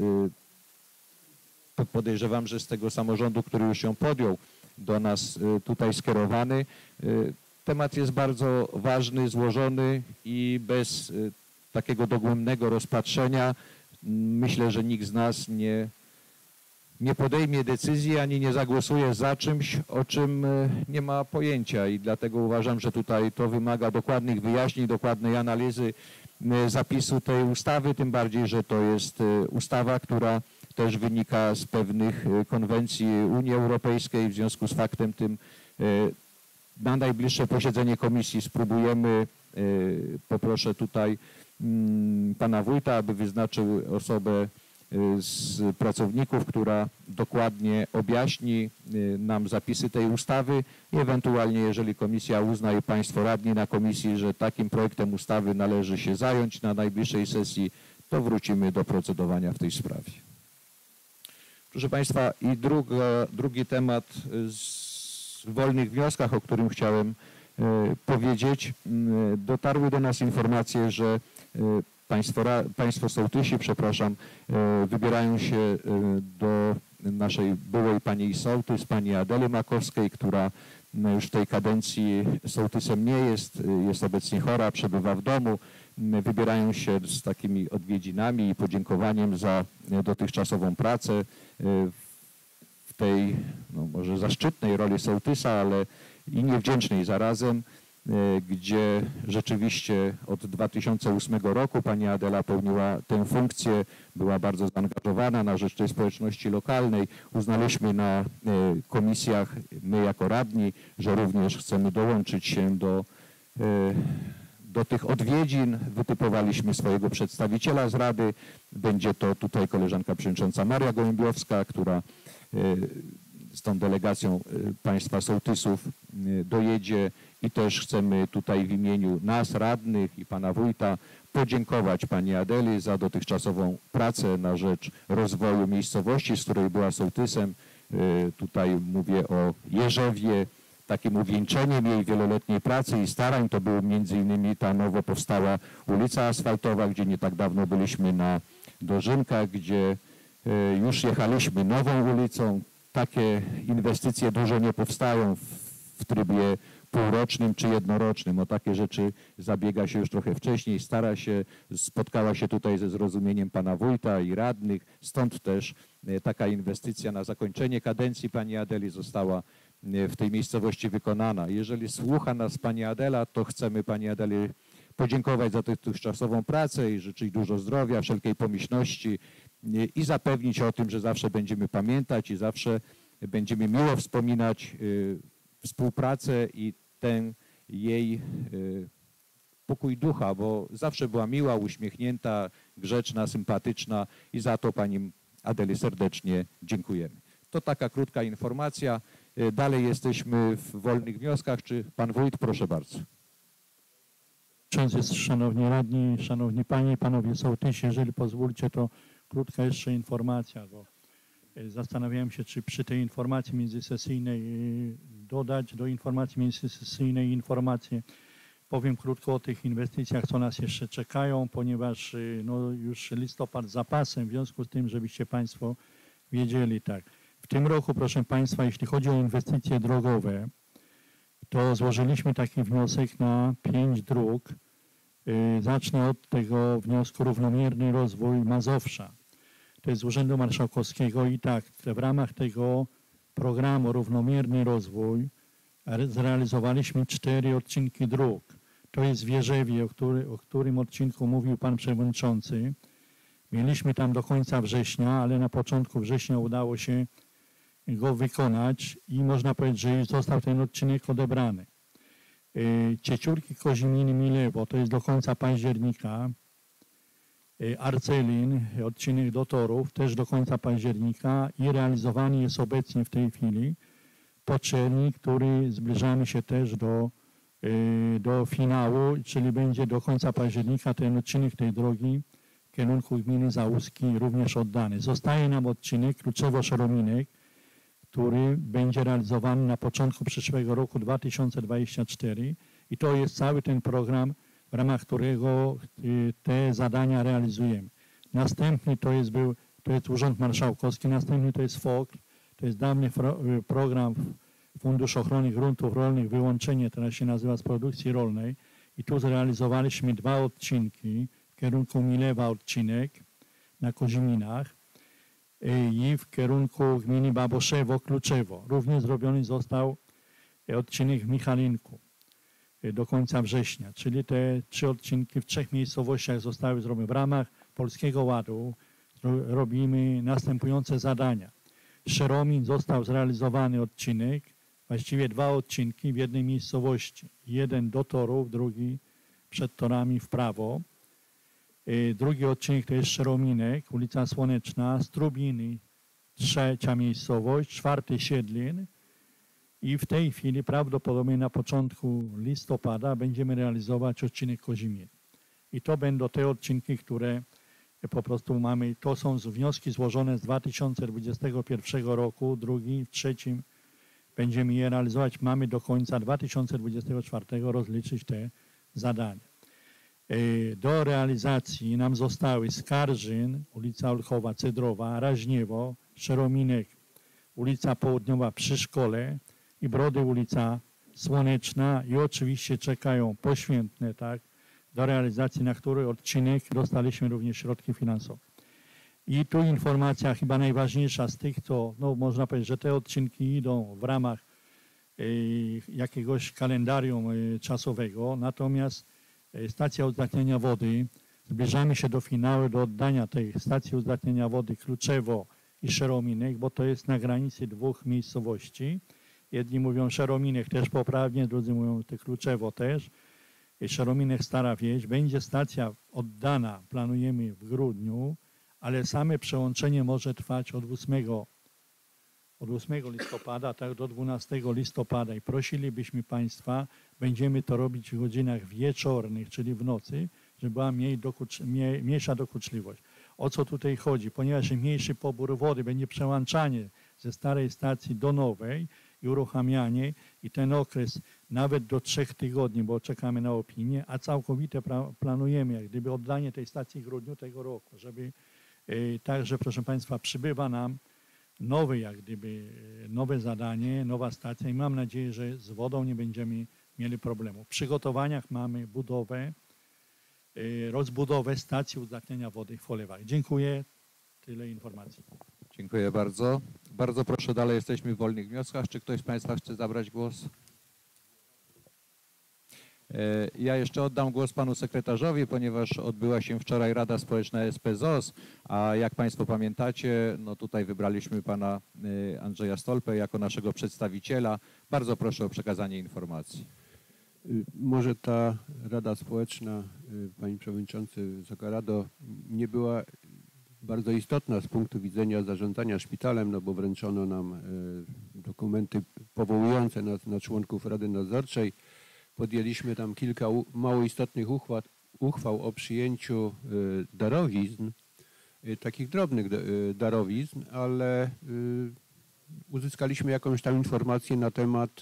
y, podejrzewam, że z tego samorządu, który już ją podjął, do nas y, tutaj skierowany. Y, temat jest bardzo ważny, złożony i bez y, takiego dogłębnego rozpatrzenia myślę, że nikt z nas nie, nie podejmie decyzji ani nie zagłosuje za czymś, o czym nie ma pojęcia i dlatego uważam, że tutaj to wymaga dokładnych wyjaśnień, dokładnej analizy zapisu tej ustawy, tym bardziej, że to jest ustawa, która też wynika z pewnych konwencji Unii Europejskiej. W związku z faktem tym na najbliższe posiedzenie komisji spróbujemy, poproszę tutaj pana wójta, aby wyznaczył osobę z pracowników, która dokładnie objaśni nam zapisy tej ustawy i ewentualnie, jeżeli komisja uzna i państwo radni na komisji, że takim projektem ustawy należy się zająć na najbliższej sesji, to wrócimy do procedowania w tej sprawie. Proszę Państwa, i druga, drugi temat wolnych wnioskach, o którym chciałem powiedzieć, dotarły do nas informacje, że państwo, państwo sołtysi, przepraszam, wybierają się do naszej byłej pani sołtys, pani Adely Makowskiej, która już w tej kadencji sołtysem nie jest, jest obecnie chora, przebywa w domu. Wybierają się z takimi odwiedzinami i podziękowaniem za dotychczasową pracę w tej, no może zaszczytnej roli sołtysa, ale i niewdzięcznej zarazem, gdzie rzeczywiście od dwa tysiące ósmego roku pani Adela pełniła tę funkcję, była bardzo zaangażowana na rzecz tej społeczności lokalnej. Uznaliśmy na komisjach, my jako radni, że również chcemy dołączyć się do, do tych odwiedzin. Wytypowaliśmy swojego przedstawiciela z Rady. Będzie to tutaj koleżanka przewodnicząca Maria Gołębiowska, która z tą delegacją państwa sołtysów dojedzie i też chcemy tutaj w imieniu nas, radnych i pana wójta podziękować pani Adeli za dotychczasową pracę na rzecz rozwoju miejscowości, z której była sołtysem. Tutaj mówię o Jerzewie. Takim uwieńczeniem jej wieloletniej pracy i starań to był między innymi ta nowo powstała ulica asfaltowa, gdzie nie tak dawno byliśmy na Dożynkach, gdzie już jechaliśmy nową ulicą. Takie inwestycje dużo nie powstają w trybie półrocznym czy jednorocznym. O takie rzeczy zabiega się już trochę wcześniej, stara się, spotkała się tutaj ze zrozumieniem pana wójta i radnych, stąd też taka inwestycja na zakończenie kadencji pani Adeli została w tej miejscowości wykonana. Jeżeli słucha nas pani Adela, to chcemy pani Adeli podziękować za dotychczasową pracę i życzyć dużo zdrowia, wszelkiej pomyślności i zapewnić o tym, że zawsze będziemy pamiętać i zawsze będziemy miło wspominać współpracę i ten jej pokój ducha, bo zawsze była miła, uśmiechnięta, grzeczna, sympatyczna i za to pani Adeli serdecznie dziękujemy. To taka krótka informacja. Dalej jesteśmy w wolnych wnioskach. Czy pan wójt? Proszę bardzo. Szanowni radni, szanowni panie, panowie sołtysi, jeżeli pozwólcie, to krótka jeszcze informacja, bo zastanawiałem się, czy przy tej informacji międzysesyjnej dodać do informacji międzysesyjnej informacje. Powiem krótko o tych inwestycjach, co nas jeszcze czekają, ponieważ no, już listopad z zapasem, w związku z tym, żebyście państwo wiedzieli tak. W tym roku, proszę państwa, jeśli chodzi o inwestycje drogowe, to złożyliśmy taki wniosek na pięć dróg. Zacznę od tego wniosku równomierny rozwój Mazowsza. To jest z Urzędu Marszałkowskiego i tak, w ramach tego programu równomierny rozwój zrealizowaliśmy cztery odcinki dróg. To jest w Wierzewie, o, który, o którym odcinku mówił pan przewodniczący. Mieliśmy tam do końca września, ale na początku września udało się go wykonać i można powiedzieć, że już został ten odcinek odebrany. Cieciórki Koziminy Milewo, to jest do końca października. Arcelin, odcinek do Torów, też do końca października i realizowany jest obecnie w tej chwili Poczernik, który zbliżamy się też do, do finału, czyli będzie do końca października ten odcinek tej drogi w kierunku gminy Załuski również oddany. Zostaje nam odcinek Kluczewo-Szerominek, który będzie realizowany na początku przyszłego roku dwa tysiące dwudziestego czwartego i to jest cały ten program, w ramach którego te zadania realizujemy. Następny to jest, był, to jest Urząd Marszałkowski, następny to jest F O K, to jest dawny program Fundusz Ochrony Gruntów Rolnych, wyłączenie, teraz się nazywa z produkcji rolnej i tu zrealizowaliśmy dwa odcinki w kierunku Milewa odcinek na Koziminach i w kierunku gminy Baboszewo, Kluczewo. Również zrobiony został odcinek w Michalinku do końca września, czyli te trzy odcinki w trzech miejscowościach zostały zrobione. W ramach Polskiego Ładu robimy następujące zadania. Szeromin został zrealizowany odcinek, właściwie dwa odcinki w jednej miejscowości. Jeden do Torów, drugi przed Torami w prawo. Drugi odcinek to jest Szerominek, ulica Słoneczna, Strubiny, trzecia miejscowość, czwarty Siedlin i w tej chwili prawdopodobnie na początku listopada będziemy realizować odcinek Kozimierz. I to będą te odcinki, które po prostu mamy, to są wnioski złożone z dwa tysiące dwudziestego pierwszego roku, drugi, w trzecim będziemy je realizować. Mamy do końca dwa tysiące dwudziestego czwartego rozliczyć te zadania. Do realizacji nam zostały Skarżyn, ulica Olchowa, Cydrowa, Raźniewo, Szerominek, ulica Południowa przy szkole i Brody, ulica Słoneczna i oczywiście czekają Poświętne, tak, do realizacji, na który odcinek dostaliśmy również środki finansowe. I tu informacja chyba najważniejsza z tych, co no, można powiedzieć, że te odcinki idą w ramach y, jakiegoś kalendarium y, czasowego, natomiast y, stacja uzdatniania wody, zbliżamy się do finału, do oddania tej stacji uzdatniania wody Kluczewo i Szerominek, bo to jest na granicy dwóch miejscowości. Jedni mówią Szerominek też poprawnie, drudzy mówią te Kluczewo też. Szerominek Stara Wieś. Będzie stacja oddana, planujemy w grudniu, ale same przełączenie może trwać od ósmego, od ósmego listopada tak do dwunastego listopada i prosilibyśmy Państwa, będziemy to robić w godzinach wieczornych, czyli w nocy, żeby była mniej dokucz, mniej, mniejsza dokuczliwość. O co tutaj chodzi? Ponieważ mniejszy pobór wody, będzie przełączanie ze starej stacji do nowej i uruchamianie i ten okres nawet do trzech tygodni, bo czekamy na opinię, a całkowite planujemy jak gdyby oddanie tej stacji w grudniu tego roku, żeby yy, także, proszę Państwa, przybywa nam nowe jak gdyby, yy, nowe zadanie, nowa stacja i mam nadzieję, że z wodą nie będziemy mieli problemu. W przygotowaniach mamy budowę, yy, rozbudowę stacji uzdatniania wody w Cholewach. Dziękuję. Tyle informacji. Dziękuję bardzo. Bardzo proszę, dalej jesteśmy w wolnych wnioskach. Czy ktoś z Państwa chce zabrać głos? Ja jeszcze oddam głos panu sekretarzowi, ponieważ odbyła się wczoraj Rada Społeczna S P Z O S, a jak Państwo pamiętacie, no tutaj wybraliśmy pana Andrzeja Stolpę jako naszego przedstawiciela. Bardzo proszę o przekazanie informacji. Może ta Rada Społeczna, Panie Przewodniczący, Wysoka Rado, nie była bardzo istotna z punktu widzenia zarządzania szpitalem, no bo wręczono nam dokumenty powołujące nas na członków Rady Nadzorczej. Podjęliśmy tam kilka mało istotnych uchwał, uchwał o przyjęciu darowizn, takich drobnych darowizn, ale uzyskaliśmy jakąś tam informację na temat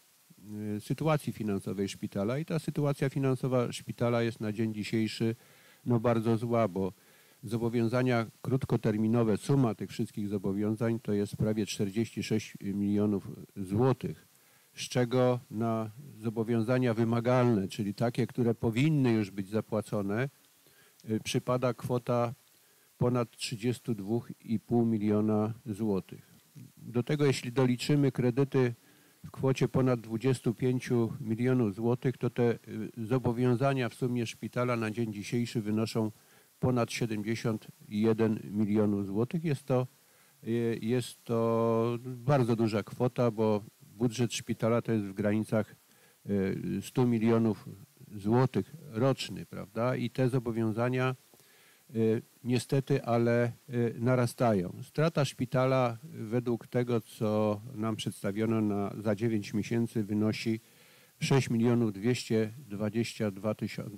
sytuacji finansowej szpitala i ta sytuacja finansowa szpitala jest na dzień dzisiejszy no bardzo zła, bo zobowiązania krótkoterminowe, suma tych wszystkich zobowiązań to jest prawie czterdzieści sześć milionów złotych, z czego na zobowiązania wymagalne, czyli takie, które powinny już być zapłacone, przypada kwota ponad trzydzieści dwa i pół miliona złotych. Do tego jeśli doliczymy kredyty w kwocie ponad dwadzieścia pięć milionów złotych, to te zobowiązania w sumie szpitala na dzień dzisiejszy wynoszą ponad siedemdziesiąt jeden milionów złotych. Jest to, jest to bardzo duża kwota, bo budżet szpitala to jest w granicach stu milionów złotych roczny, prawda? I te zobowiązania niestety, ale narastają. Strata szpitala według tego, co nam przedstawiono na, za dziewięć miesięcy wynosi sześć milionów dwieście dwadzieścia dwa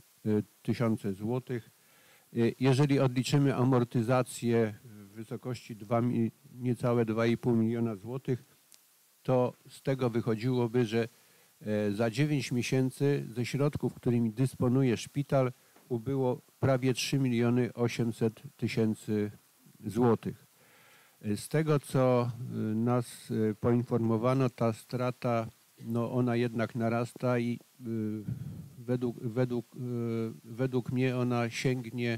tysiące złotych. Jeżeli odliczymy amortyzację w wysokości dwa, niecałe dwa i pół miliona złotych, to z tego wychodziłoby, że za dziewięć miesięcy ze środków, którymi dysponuje szpital, ubyło prawie trzy miliony osiemset tysięcy złotych. Z tego, co nas poinformowano, ta strata, no ona jednak narasta i według, według, według mnie ona sięgnie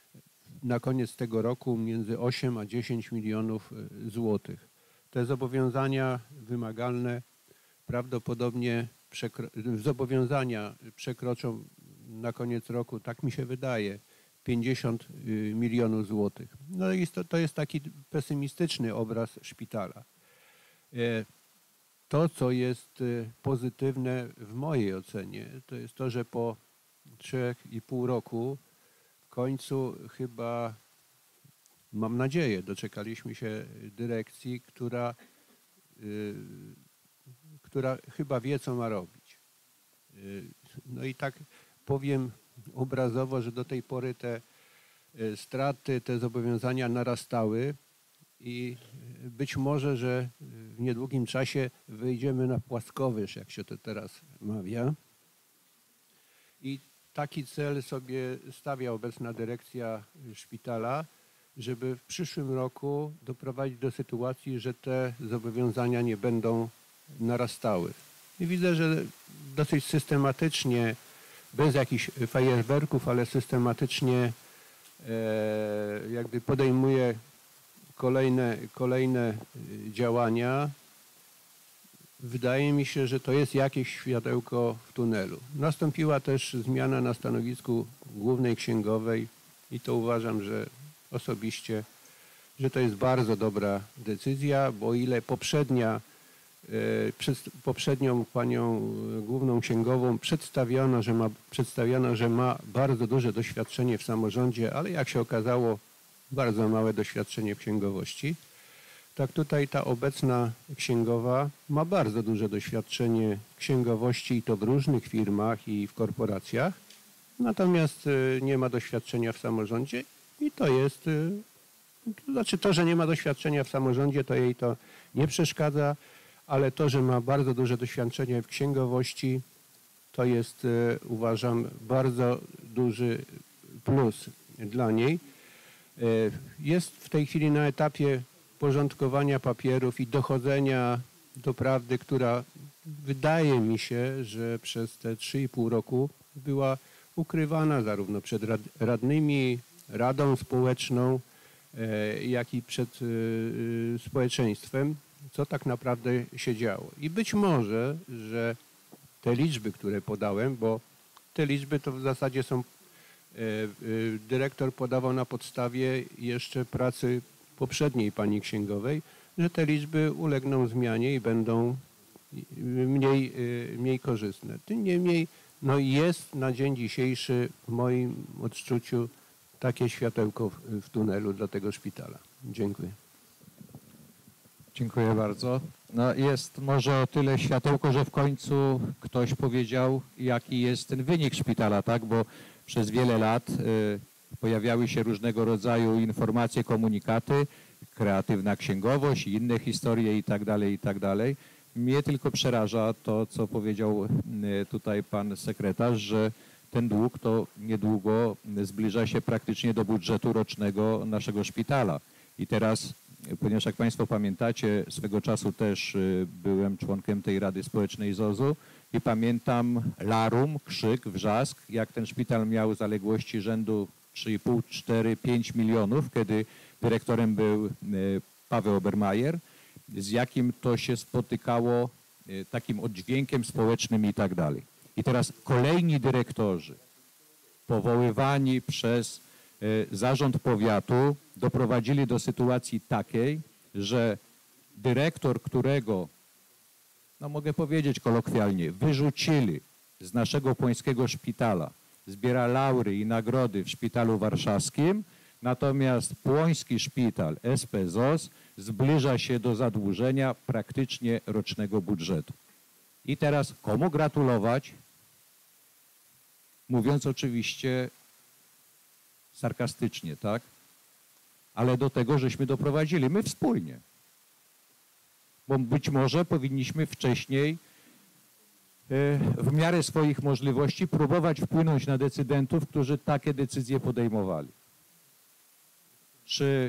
na koniec tego roku między osiem a dziesięć milionów złotych. Te zobowiązania wymagalne prawdopodobnie przekro zobowiązania przekroczą na koniec roku, tak mi się wydaje, pięćdziesiąt milionów złotych. No i to, to jest taki pesymistyczny obraz szpitala. To, co jest pozytywne w mojej ocenie, to jest to, że po trzech i pół roku w końcu chyba, mam nadzieję, doczekaliśmy się dyrekcji, która, która chyba wie, co ma robić. No i tak powiem obrazowo, że do tej pory te straty, te zobowiązania narastały i być może, że w niedługim czasie wyjdziemy na płaskowyż, jak się to teraz mawia. I taki cel sobie stawia obecna dyrekcja szpitala, żeby w przyszłym roku doprowadzić do sytuacji, że te zobowiązania nie będą narastały. I widzę, że dosyć systematycznie, bez jakichś fajerwerków, ale systematycznie e, jakby podejmuje kolejne, kolejne działania. Wydaje mi się, że to jest jakieś światełko w tunelu. Nastąpiła też zmiana na stanowisku głównej księgowej i to uważam, że osobiście, że to jest bardzo dobra decyzja, bo o ile poprzednia, przed poprzednią panią główną księgową przedstawiono, że ma, przedstawiono, że ma bardzo duże doświadczenie w samorządzie, ale jak się okazało, bardzo małe doświadczenie w księgowości. Tak tutaj ta obecna księgowa ma bardzo duże doświadczenie w księgowości i to w różnych firmach i w korporacjach, natomiast nie ma doświadczenia w samorządzie i to jest, to znaczy to, że nie ma doświadczenia w samorządzie, to jej to nie przeszkadza, ale to, że ma bardzo duże doświadczenie w księgowości, to jest, uważam, bardzo duży plus dla niej. Jest w tej chwili na etapie porządkowania papierów i dochodzenia do prawdy, która wydaje mi się, że przez te trzy i pół roku była ukrywana zarówno przed radnymi, Radą Społeczną, jak i przed społeczeństwem, co tak naprawdę się działo. I być może, że te liczby, które podałem, bo te liczby to w zasadzie są, dyrektor podawał na podstawie jeszcze pracy poprzedniej pani księgowej, że te liczby ulegną zmianie i będą mniej, mniej korzystne. Tym niemniej no jest na dzień dzisiejszy w moim odczuciu takie światełko w, w tunelu dla tego szpitala. Dziękuję. Dziękuję bardzo. No jest może o tyle światełko, że w końcu ktoś powiedział, jaki jest ten wynik szpitala, tak? Bo przez wiele lat y, pojawiały się różnego rodzaju informacje, komunikaty, kreatywna księgowość i inne historie i tak dalej, i tak dalej. Mnie tylko przeraża to, co powiedział y, tutaj pan sekretarz, że ten dług to niedługo zbliża się praktycznie do budżetu rocznego naszego szpitala. I teraz, ponieważ jak państwo pamiętacie, swego czasu też y, byłem członkiem tej Rady Społecznej Z O Z-u i pamiętam larum, krzyk, wrzask, jak ten szpital miał zaległości rzędu trzy i pół, cztery, pięć milionów, kiedy dyrektorem był y, Paweł Obermajer, z jakim to się spotykało y, takim oddźwiękiem społecznym i tak dalej. I teraz kolejni dyrektorzy powoływani przez y, zarząd powiatu doprowadzili do sytuacji takiej, że dyrektor, którego, no mogę powiedzieć kolokwialnie, wyrzucili z naszego płońskiego szpitala, zbiera laury i nagrody w szpitalu warszawskim, natomiast płoński szpital S P Z O S zbliża się do zadłużenia praktycznie rocznego budżetu. I teraz komu gratulować? Mówiąc oczywiście sarkastycznie, tak? Ale do tego żeśmy doprowadzili, my wspólnie. Bo być może powinniśmy wcześniej w miarę swoich możliwości próbować wpłynąć na decydentów, którzy takie decyzje podejmowali. Czy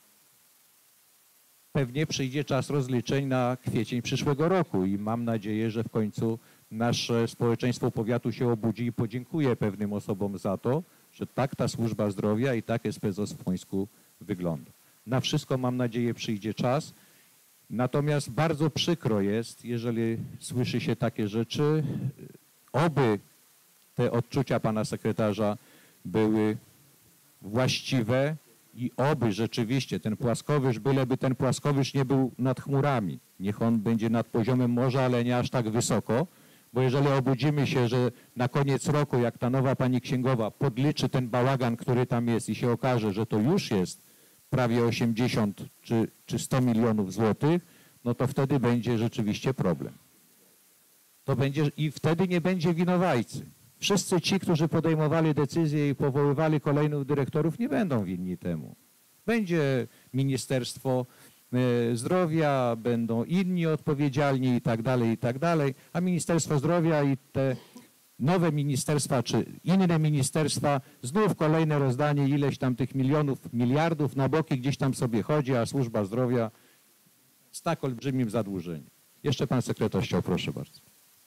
pewnie przyjdzie czas rozliczeń na kwiecień przyszłego roku i mam nadzieję, że w końcu nasze społeczeństwo powiatu się obudzi i podziękuje pewnym osobom za to, że tak ta służba zdrowia i tak S P Z O S w Płońsku wygląda. Na wszystko, mam nadzieję, przyjdzie czas. Natomiast bardzo przykro jest, jeżeli słyszy się takie rzeczy, oby te odczucia pana sekretarza były właściwe i oby rzeczywiście ten płaskowyż, byleby ten płaskowyż nie był nad chmurami. Niech on będzie nad poziomem morza, ale nie aż tak wysoko, bo jeżeli obudzimy się, że na koniec roku, jak ta nowa pani księgowa podliczy ten bałagan, który tam jest i się okaże, że to już jest prawie osiemdziesiąt czy, czy sto milionów złotych, no to wtedy będzie rzeczywiście problem. To będzie, i wtedy nie będzie winowajcy. Wszyscy ci, którzy podejmowali decyzje i powoływali kolejnych dyrektorów, nie będą winni temu. Będzie ministerstwo e, Zdrowia, będą inni odpowiedzialni i tak dalej, i tak dalej, a Ministerstwo Zdrowia i te nowe ministerstwa, czy inne ministerstwa, znów kolejne rozdanie ileś tam tych milionów, miliardów na boki gdzieś tam sobie chodzi, a służba zdrowia z tak olbrzymim zadłużeniem. Jeszcze pan sekretarz chciał, proszę bardzo.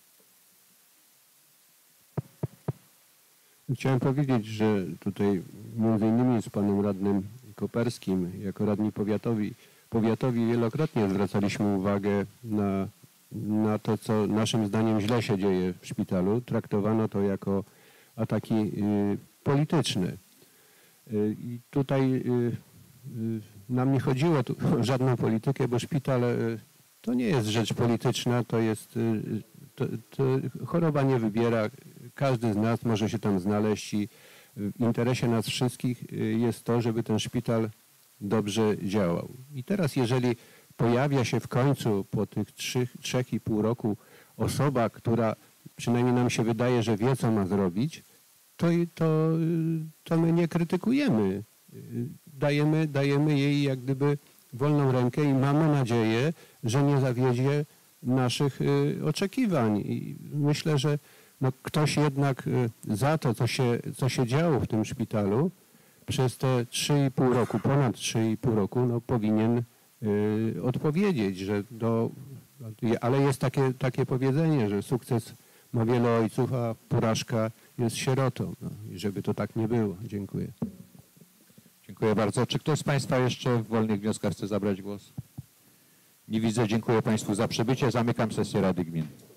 Chciałem powiedzieć, że tutaj między innymi z panem radnym Koperskim, jako radni powiatowi, powiatowi wielokrotnie zwracaliśmy uwagę na, na to, co naszym zdaniem źle się dzieje w szpitalu. Traktowano to jako ataki y, polityczne. Y, I tutaj y, y, nam nie chodziło tu o żadną politykę, bo szpital y, to nie jest rzecz polityczna, to jest, y, to, to choroba nie wybiera. Każdy z nas może się tam znaleźć i w interesie nas wszystkich jest to, żeby ten szpital dobrze działał. I teraz jeżeli pojawia się w końcu po tych trzech, trzech i pół roku osoba, która przynajmniej nam się wydaje, że wie, co ma zrobić, to, to, to my nie krytykujemy. Dajemy, dajemy jej jak gdyby wolną rękę i mamy nadzieję, że nie zawiedzie naszych oczekiwań. I myślę, że no ktoś jednak za to, co się, co się działo w tym szpitalu przez te trzy i pół roku, ponad trzy i pół roku, no powinien y, odpowiedzieć, że do, ale jest takie, takie powiedzenie, że sukces ma wiele ojców, a porażka jest sierotą. No, i żeby to tak nie było. Dziękuję. Dziękuję bardzo. Czy ktoś z państwa jeszcze w wolnych wnioskach chce zabrać głos? Nie widzę. Dziękuję państwu za przybycie. Zamykam sesję Rady Gminy.